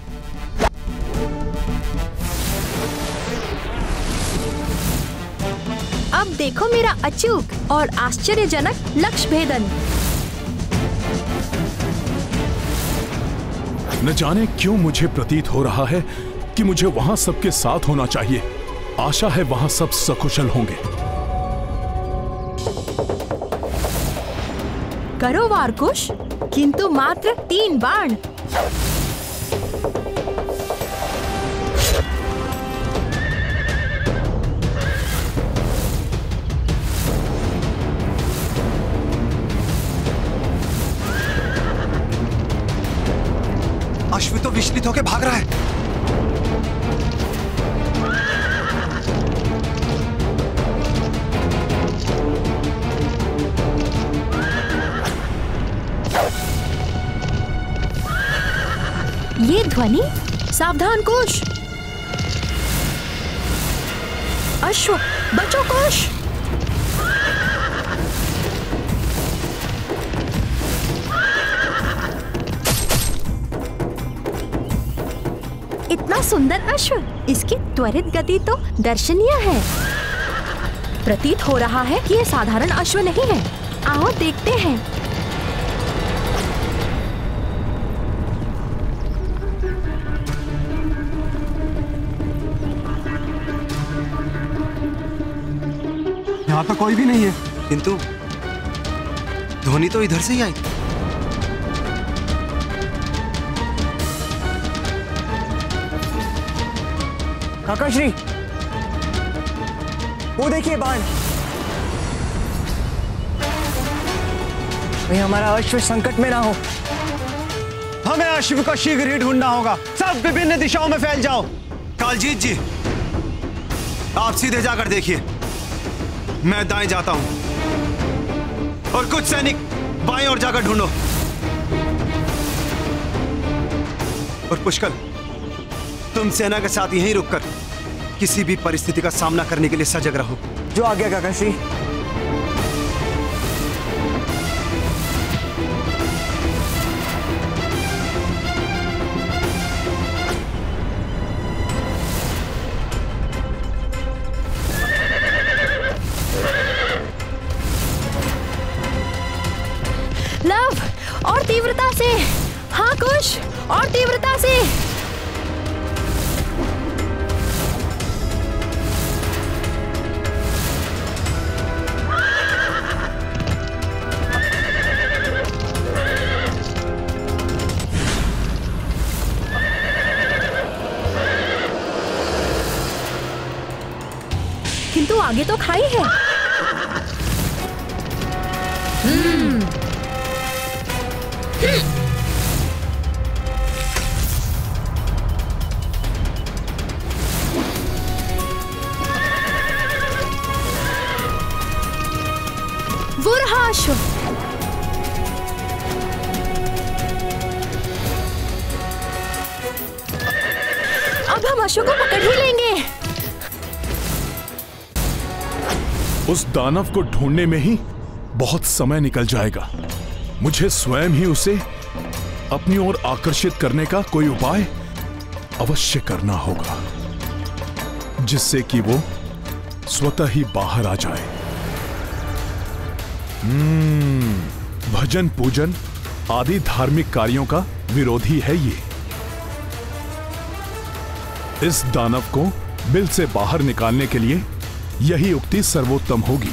अब देखो मेरा अचूक और आश्चर्यजनक लक्ष्य भेदन। न जाने क्यों मुझे प्रतीत हो रहा है कि मुझे वहां सबके साथ होना चाहिए। आशा है वहां सब सकुशल होंगे। करो वारकुश, किंतु मात्र 3 बाण। अश्व तो विचलित होकर भाग रहा है। ये ध्वनि, सावधान कुश। अश्व बचो कुश। इतना सुंदर अश्व, इसकी त्वरित गति तो दर्शनीय है। प्रतीत हो रहा है कि यह साधारण अश्व नहीं है। आओ देखते हैं। यहाँ तो कोई भी नहीं है, किंतु ध्वनि तो इधर से ही आई। काकाश्री, वो देखिए बाण। कहीं हमारा अश्व संकट में ना हो। हमें अश्व को शीघ्र ही ढूंढना होगा। सब विभिन्न दिशाओं में फैल जाओ। कालजीत जी, आप सीधे जाकर देखिए। मैं दाएं जाता हूं और कुछ सैनिक बाएं ओर जाकर ढूंढो। और पुष्कल, तुम सेना के साथ यहीं रुककर किसी भी परिस्थिति का सामना करने के लिए सजग रहो। जो आज्ञा काकाश्री। लव, और तीव्रता से। हाँ कुश, और तीव्रता से। किंतु आगे तो खाई है। वो रहा अश्व। अब हम अश्व को पकड़ ही लेंगे। उस दानव को ढूंढने में ही बहुत समय निकल जाएगा। मुझे स्वयं ही उसे अपनी ओर आकर्षित करने का कोई उपाय अवश्य करना होगा, जिससे कि वो स्वतः ही बाहर आ जाए। भजन पूजन आदि धार्मिक कार्यों का विरोधी है ये। इस दानव को बिल से बाहर निकालने के लिए यही उक्ति सर्वोत्तम होगी।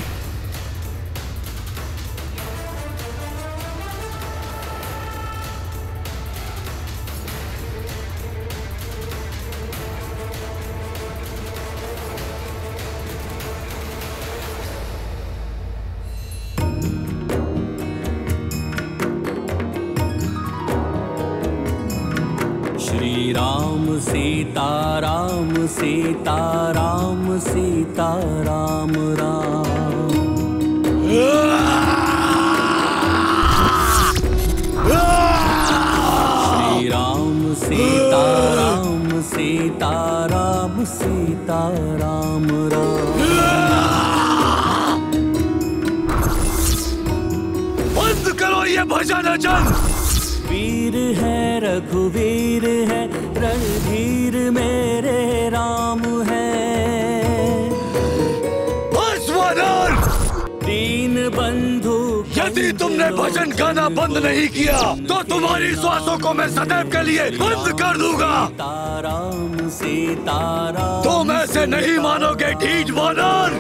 श्री राम सीता राम सीता राम सीता राम राम। श्री राम सीता राम सीता राम सीता राम राम। बंद कर वनजन। वीर है रघुवीर है, रणधीर मेरे राम है। दीन बंधु यदि तुमने भजन गाना बंद नहीं किया तो तुम्हारी श्वासों को मैं सदैव के लिए बंद कर दूंगा। सीताराम सीताराम। तुम ऐसे नहीं मानोगे ढीठ वानर।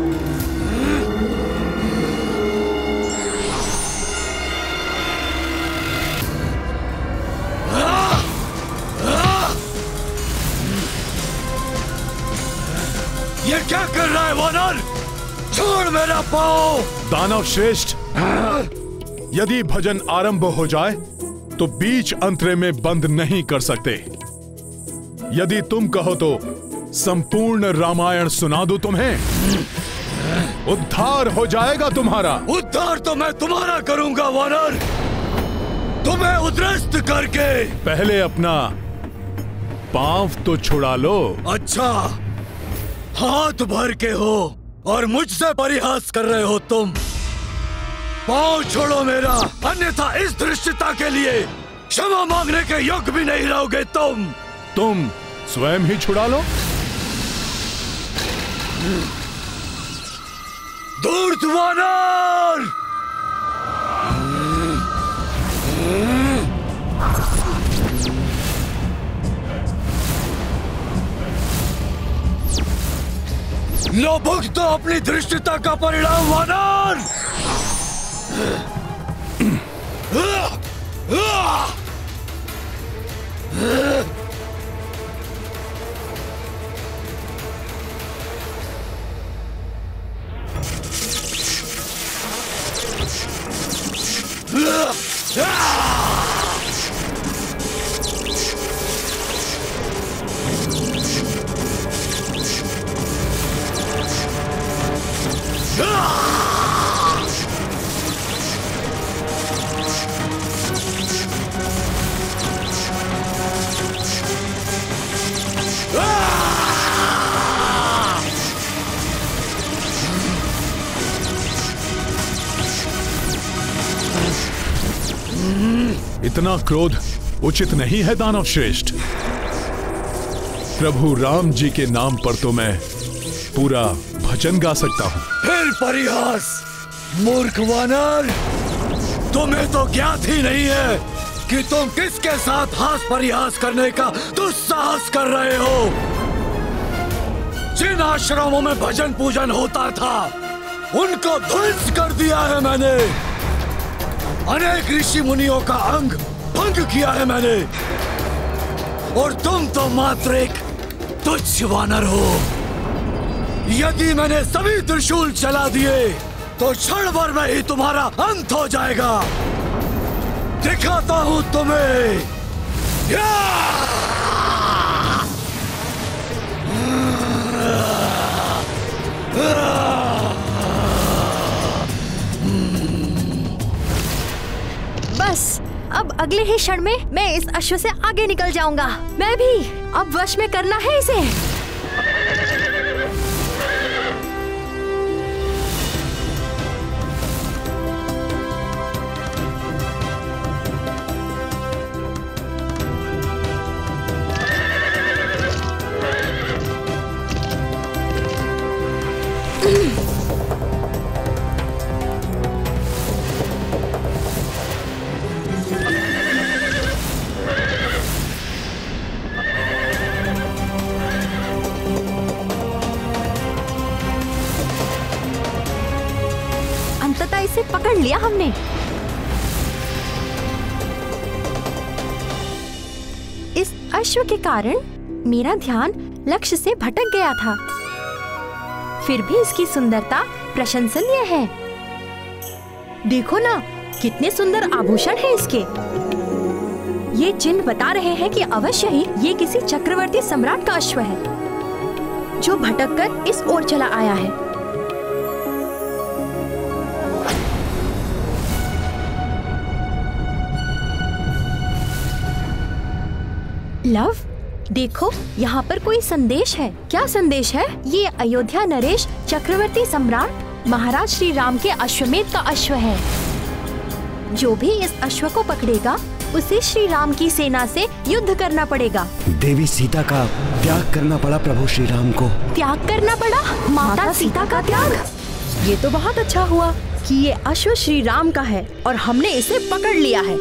ये क्या कर रहा है वानर? छोड़ मेरा पाँव। दानव श्रेष्ठ, यदि भजन आरंभ हो जाए तो बीच अंतरे में बंद नहीं कर सकते। यदि तुम कहो तो संपूर्ण रामायण सुना दूं तुम्हें। उद्धार हो जाएगा तुम्हारा। उद्धार तो मैं तुम्हारा करूंगा वानर, तुम्हें उद्रस्त करके। पहले अपना पांव तो छुड़ा लो। अच्छा, हाथ भर के हो और मुझसे परिहास कर रहे हो तुम। पाँव छोड़ो मेरा, अन्यथा इस धृष्टता के लिए क्षमा मांगने के योग्य भी नहीं रहोगे तुम स्वयं ही छुड़ा लो। धूर्त वानर! लो भुगतो तो अपनी धृष्टता का परिणाम वानर। इतना क्रोध उचित नहीं है दानव श्रेष्ठ। प्रभु राम जी के नाम पर तो मैं पूरा भजन गा सकता हूँ। फिर परिहास, मूर्ख वानर! तुम्हें तो ज्ञात ही नहीं है कि तुम किसके साथ हास परिहास करने का दुस्साहस कर रहे हो। जिन आश्रमों में भजन पूजन होता था उनको ध्वंस कर दिया है मैंने। अनेक ऋषि मुनियों का अंग भंग किया है मैंने, और तुम तो मात्र एक तुच्छ वानर हो। यदि मैंने सभी त्रिशूल चला दिए तो क्षण भर में ही तुम्हारा अंत हो जाएगा। दिखाता हूं तुम्हें। बस अब अगले ही क्षण में मैं इस अश्व से आगे निकल जाऊंगा। मैं भी अब वश में करना है इसे। अंततः इसे पकड़ लिया हमने। इस अश्व के कारण मेरा ध्यान लक्ष्य से भटक गया था। फिर भी इसकी सुंदरता प्रशंसनीय है। देखो ना, कितने सुंदर आभूषण हैं इसके। ये चिन्ह बता रहे हैं कि अवश्य ही ये किसी चक्रवर्ती सम्राट का अश्व है जो भटककर इस ओर चला आया है। लव, देखो यहाँ पर कोई संदेश है। क्या संदेश है? ये अयोध्या नरेश चक्रवर्ती सम्राट महाराज श्री राम के अश्वमेध का अश्व है। जो भी इस अश्व को पकड़ेगा उसे श्री राम की सेना से युद्ध करना पड़ेगा। देवी सीता का त्याग करना पड़ा प्रभु श्री राम को। त्याग करना पड़ा? माता सीता का त्याग? ये तो बहुत अच्छा हुआ कि ये अश्व श्री राम का है और हमने इसे पकड़ लिया है।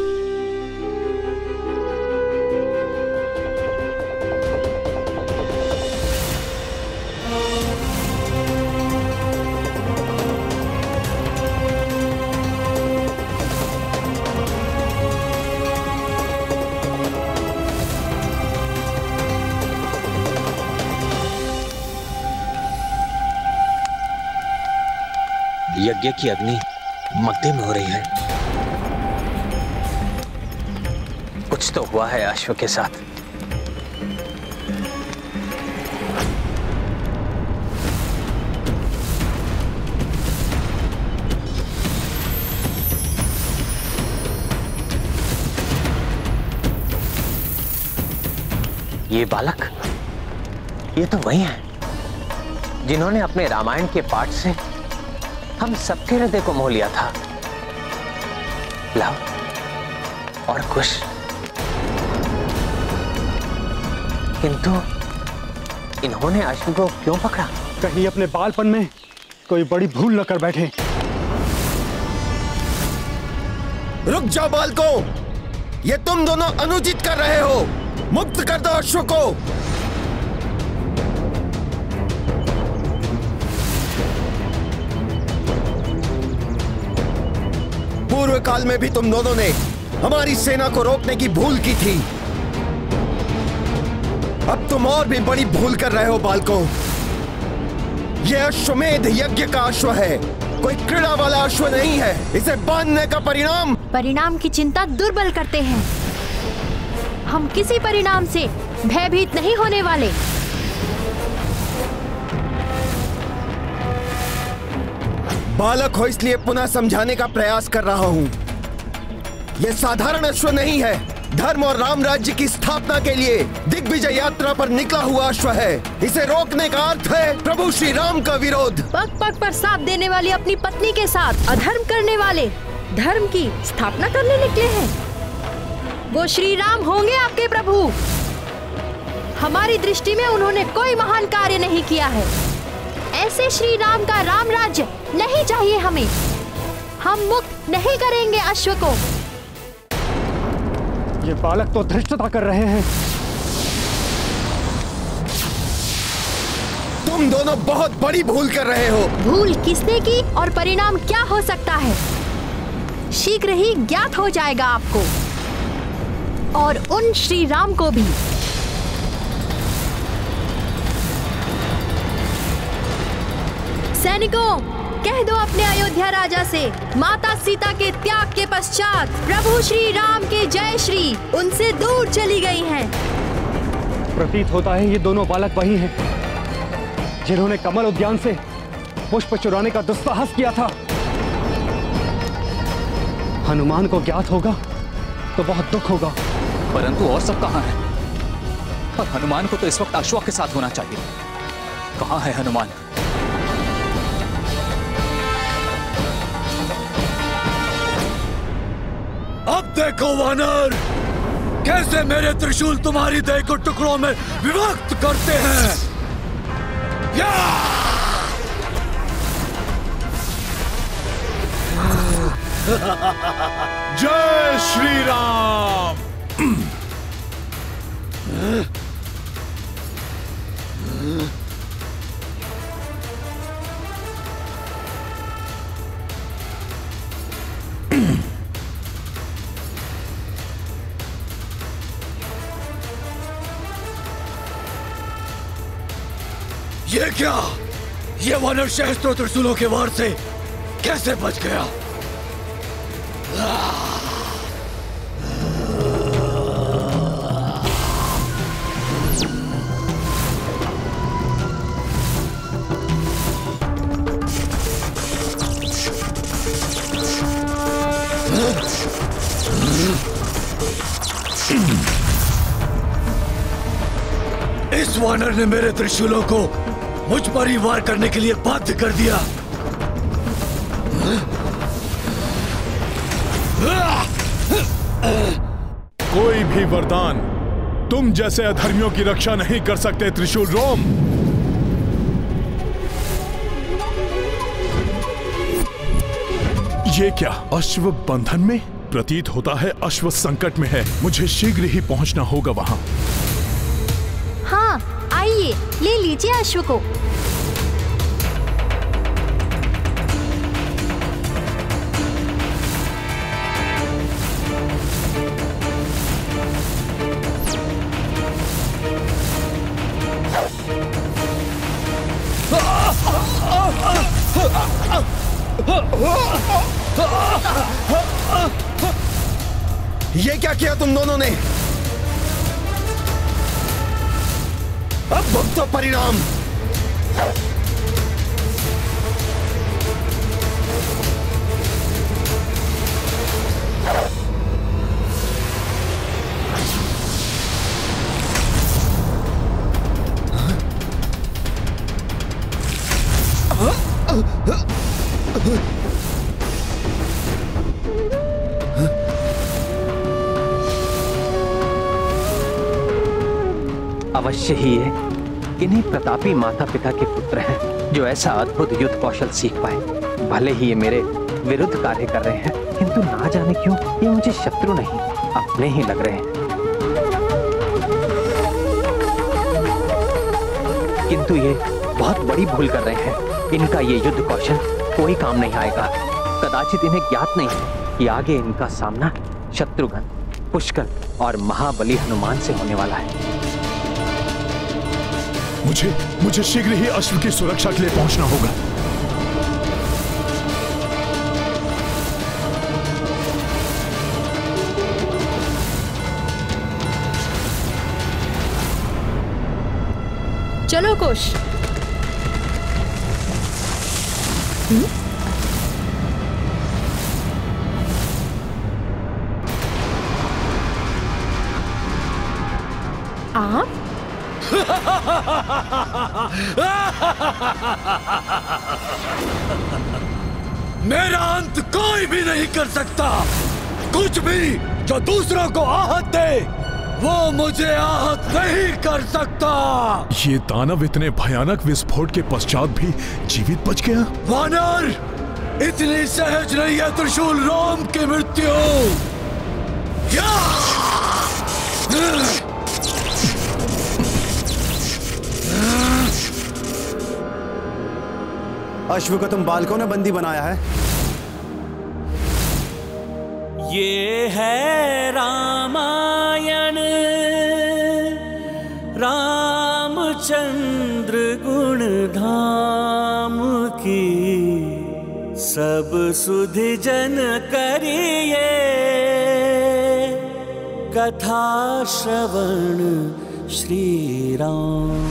यज्ञ की अग्नि मध्यम हो रही है। कुछ तो हुआ है अश्व के साथ। ये बालक, ये तो वही है जिन्होंने अपने रामायण के पाठ से हम सबके हृदय को मोह लिया था। लव और कुश। किंतु इन्होंने अश्व को क्यों पकड़ा? कहीं अपने बालपन में कोई बड़ी भूल न कर बैठे। रुक जाओ बालकों, ये तुम दोनों अनुचित कर रहे हो। मुक्त कर दो अश्व को। पूर्व काल में भी तुम दोनों ने हमारी सेना को रोकने की भूल की थी। अब तुम और भी बड़ी भूल कर रहे हो बालकों। यह अश्वमेध यज्ञ का अश्व है, कोई क्रीड़ा वाला अश्व नहीं है। इसे बांधने का परिणाम की चिंता दुर्बल करते हैं। हम किसी परिणाम से भयभीत नहीं होने वाले। बालक हो इसलिए पुनः समझाने का प्रयास कर रहा हूँ। यह साधारण अश्व नहीं है, धर्म और राम राज्य की स्थापना के लिए दिग्विजय यात्रा पर निकला हुआ अश्व है। इसे रोकने का अर्थ है प्रभु श्री राम का विरोध। पग पग पर साथ देने वाली अपनी पत्नी के साथ अधर्म करने वाले धर्म की स्थापना करने निकले हैं। वो श्री राम होंगे आपके प्रभु। हमारी दृष्टि में उन्होंने कोई महान कार्य नहीं किया है। ऐसे श्री राम का राम राज्य नहीं चाहिए हमें। हम मुक्त नहीं करेंगे अश्व को। ये बालक तो धृष्टता कर रहे हैं। तुम दोनों बहुत बड़ी भूल कर रहे हो। भूल किसने की और परिणाम क्या हो सकता है, शीघ्र ही ज्ञात हो जाएगा आपको और उन श्री राम को भी। सैनिकों, कह दो अपने अयोध्या राजा से, माता सीता के त्याग के पश्चात प्रभु श्री राम के जय श्री उनसे दूर चली गई हैं। प्रतीत होता है ये दोनों बालक वही हैं जिन्होंने कमल उद्यान से पुष्प चुराने का दुस्साहस किया था। हनुमान को ज्ञात होगा तो बहुत दुख होगा। परंतु और सब कहाँ हैं? और हनुमान को तो इस वक्त अश्व के साथ होना चाहिए। कहाँ है हनुमान? अब देखो वानर, कैसे मेरे त्रिशूल तुम्हारी देह को टुकड़ों में विभक्त करते हैं। जय श्री राम। ये क्या? ये वानर सहस्त्रों त्रिशूलों के वार से कैसे बच गया? इस वानर ने मेरे त्रिशूलों को मुझ पर ही वार करने के लिए बाध्य कर दिया। कोई भी वरदान तुम जैसे अधर्मियों की रक्षा नहीं कर सकते त्रिशूल रोम। ये क्या अश्व बंधन में? प्रतीत होता है अश्व संकट में है। मुझे शीघ्र ही पहुंचना होगा वहां। हाँ, आइए ले लीजिए अश्व को। ये क्या किया तुम दोनों ने? अब भुगतो परिणाम। अवश्य ही ये इन्हीं प्रतापी माता पिता के पुत्र हैं जो ऐसा अद्भुत युद्ध कौशल सीख पाए। भले ही ये मेरे विरुद्ध कार्य कर रहे हैं, किंतु ना जाने क्यों ये मुझे शत्रु नहीं अपने ही लग रहे हैं। किंतु ये बहुत बड़ी भूल कर रहे हैं। इनका ये युद्ध कौशल कोई काम नहीं आएगा। कदाचित इन्हें ज्ञात नहीं है कि आगे इनका सामना शत्रुघ्न, पुष्कर और महाबली हनुमान से होने वाला है। मुझे शीघ्र ही अश्व की सुरक्षा के लिए पहुंचना होगा। चलो कुश। आप मेरा अंत कोई भी नहीं कर सकता। कुछ भी जो दूसरों को आहत दे वो मुझे आहत नहीं कर सकता। ये दानव इतने भयानक विस्फोट के पश्चात भी जीवित बच गया। वानर, इतनी सहज नहीं है त्रिशूल रोम की मृत्यु। अश्व को तुम बालकों ने बंदी बनाया है। ये है रामायण, रामचंद्र गुण धाम की, सब सुधि जन करिए कथा श्रवण श्री राम।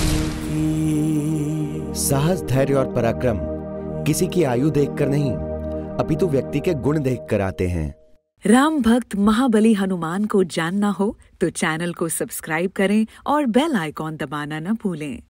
साहस, धैर्य और पराक्रम किसी की आयु देखकर नहीं अपितु व्यक्ति के गुण देखकर आते हैं। राम भक्त महाबली हनुमान को जानना हो तो चैनल को सब्सक्राइब करें और बेल आइकॉन दबाना न भूलें।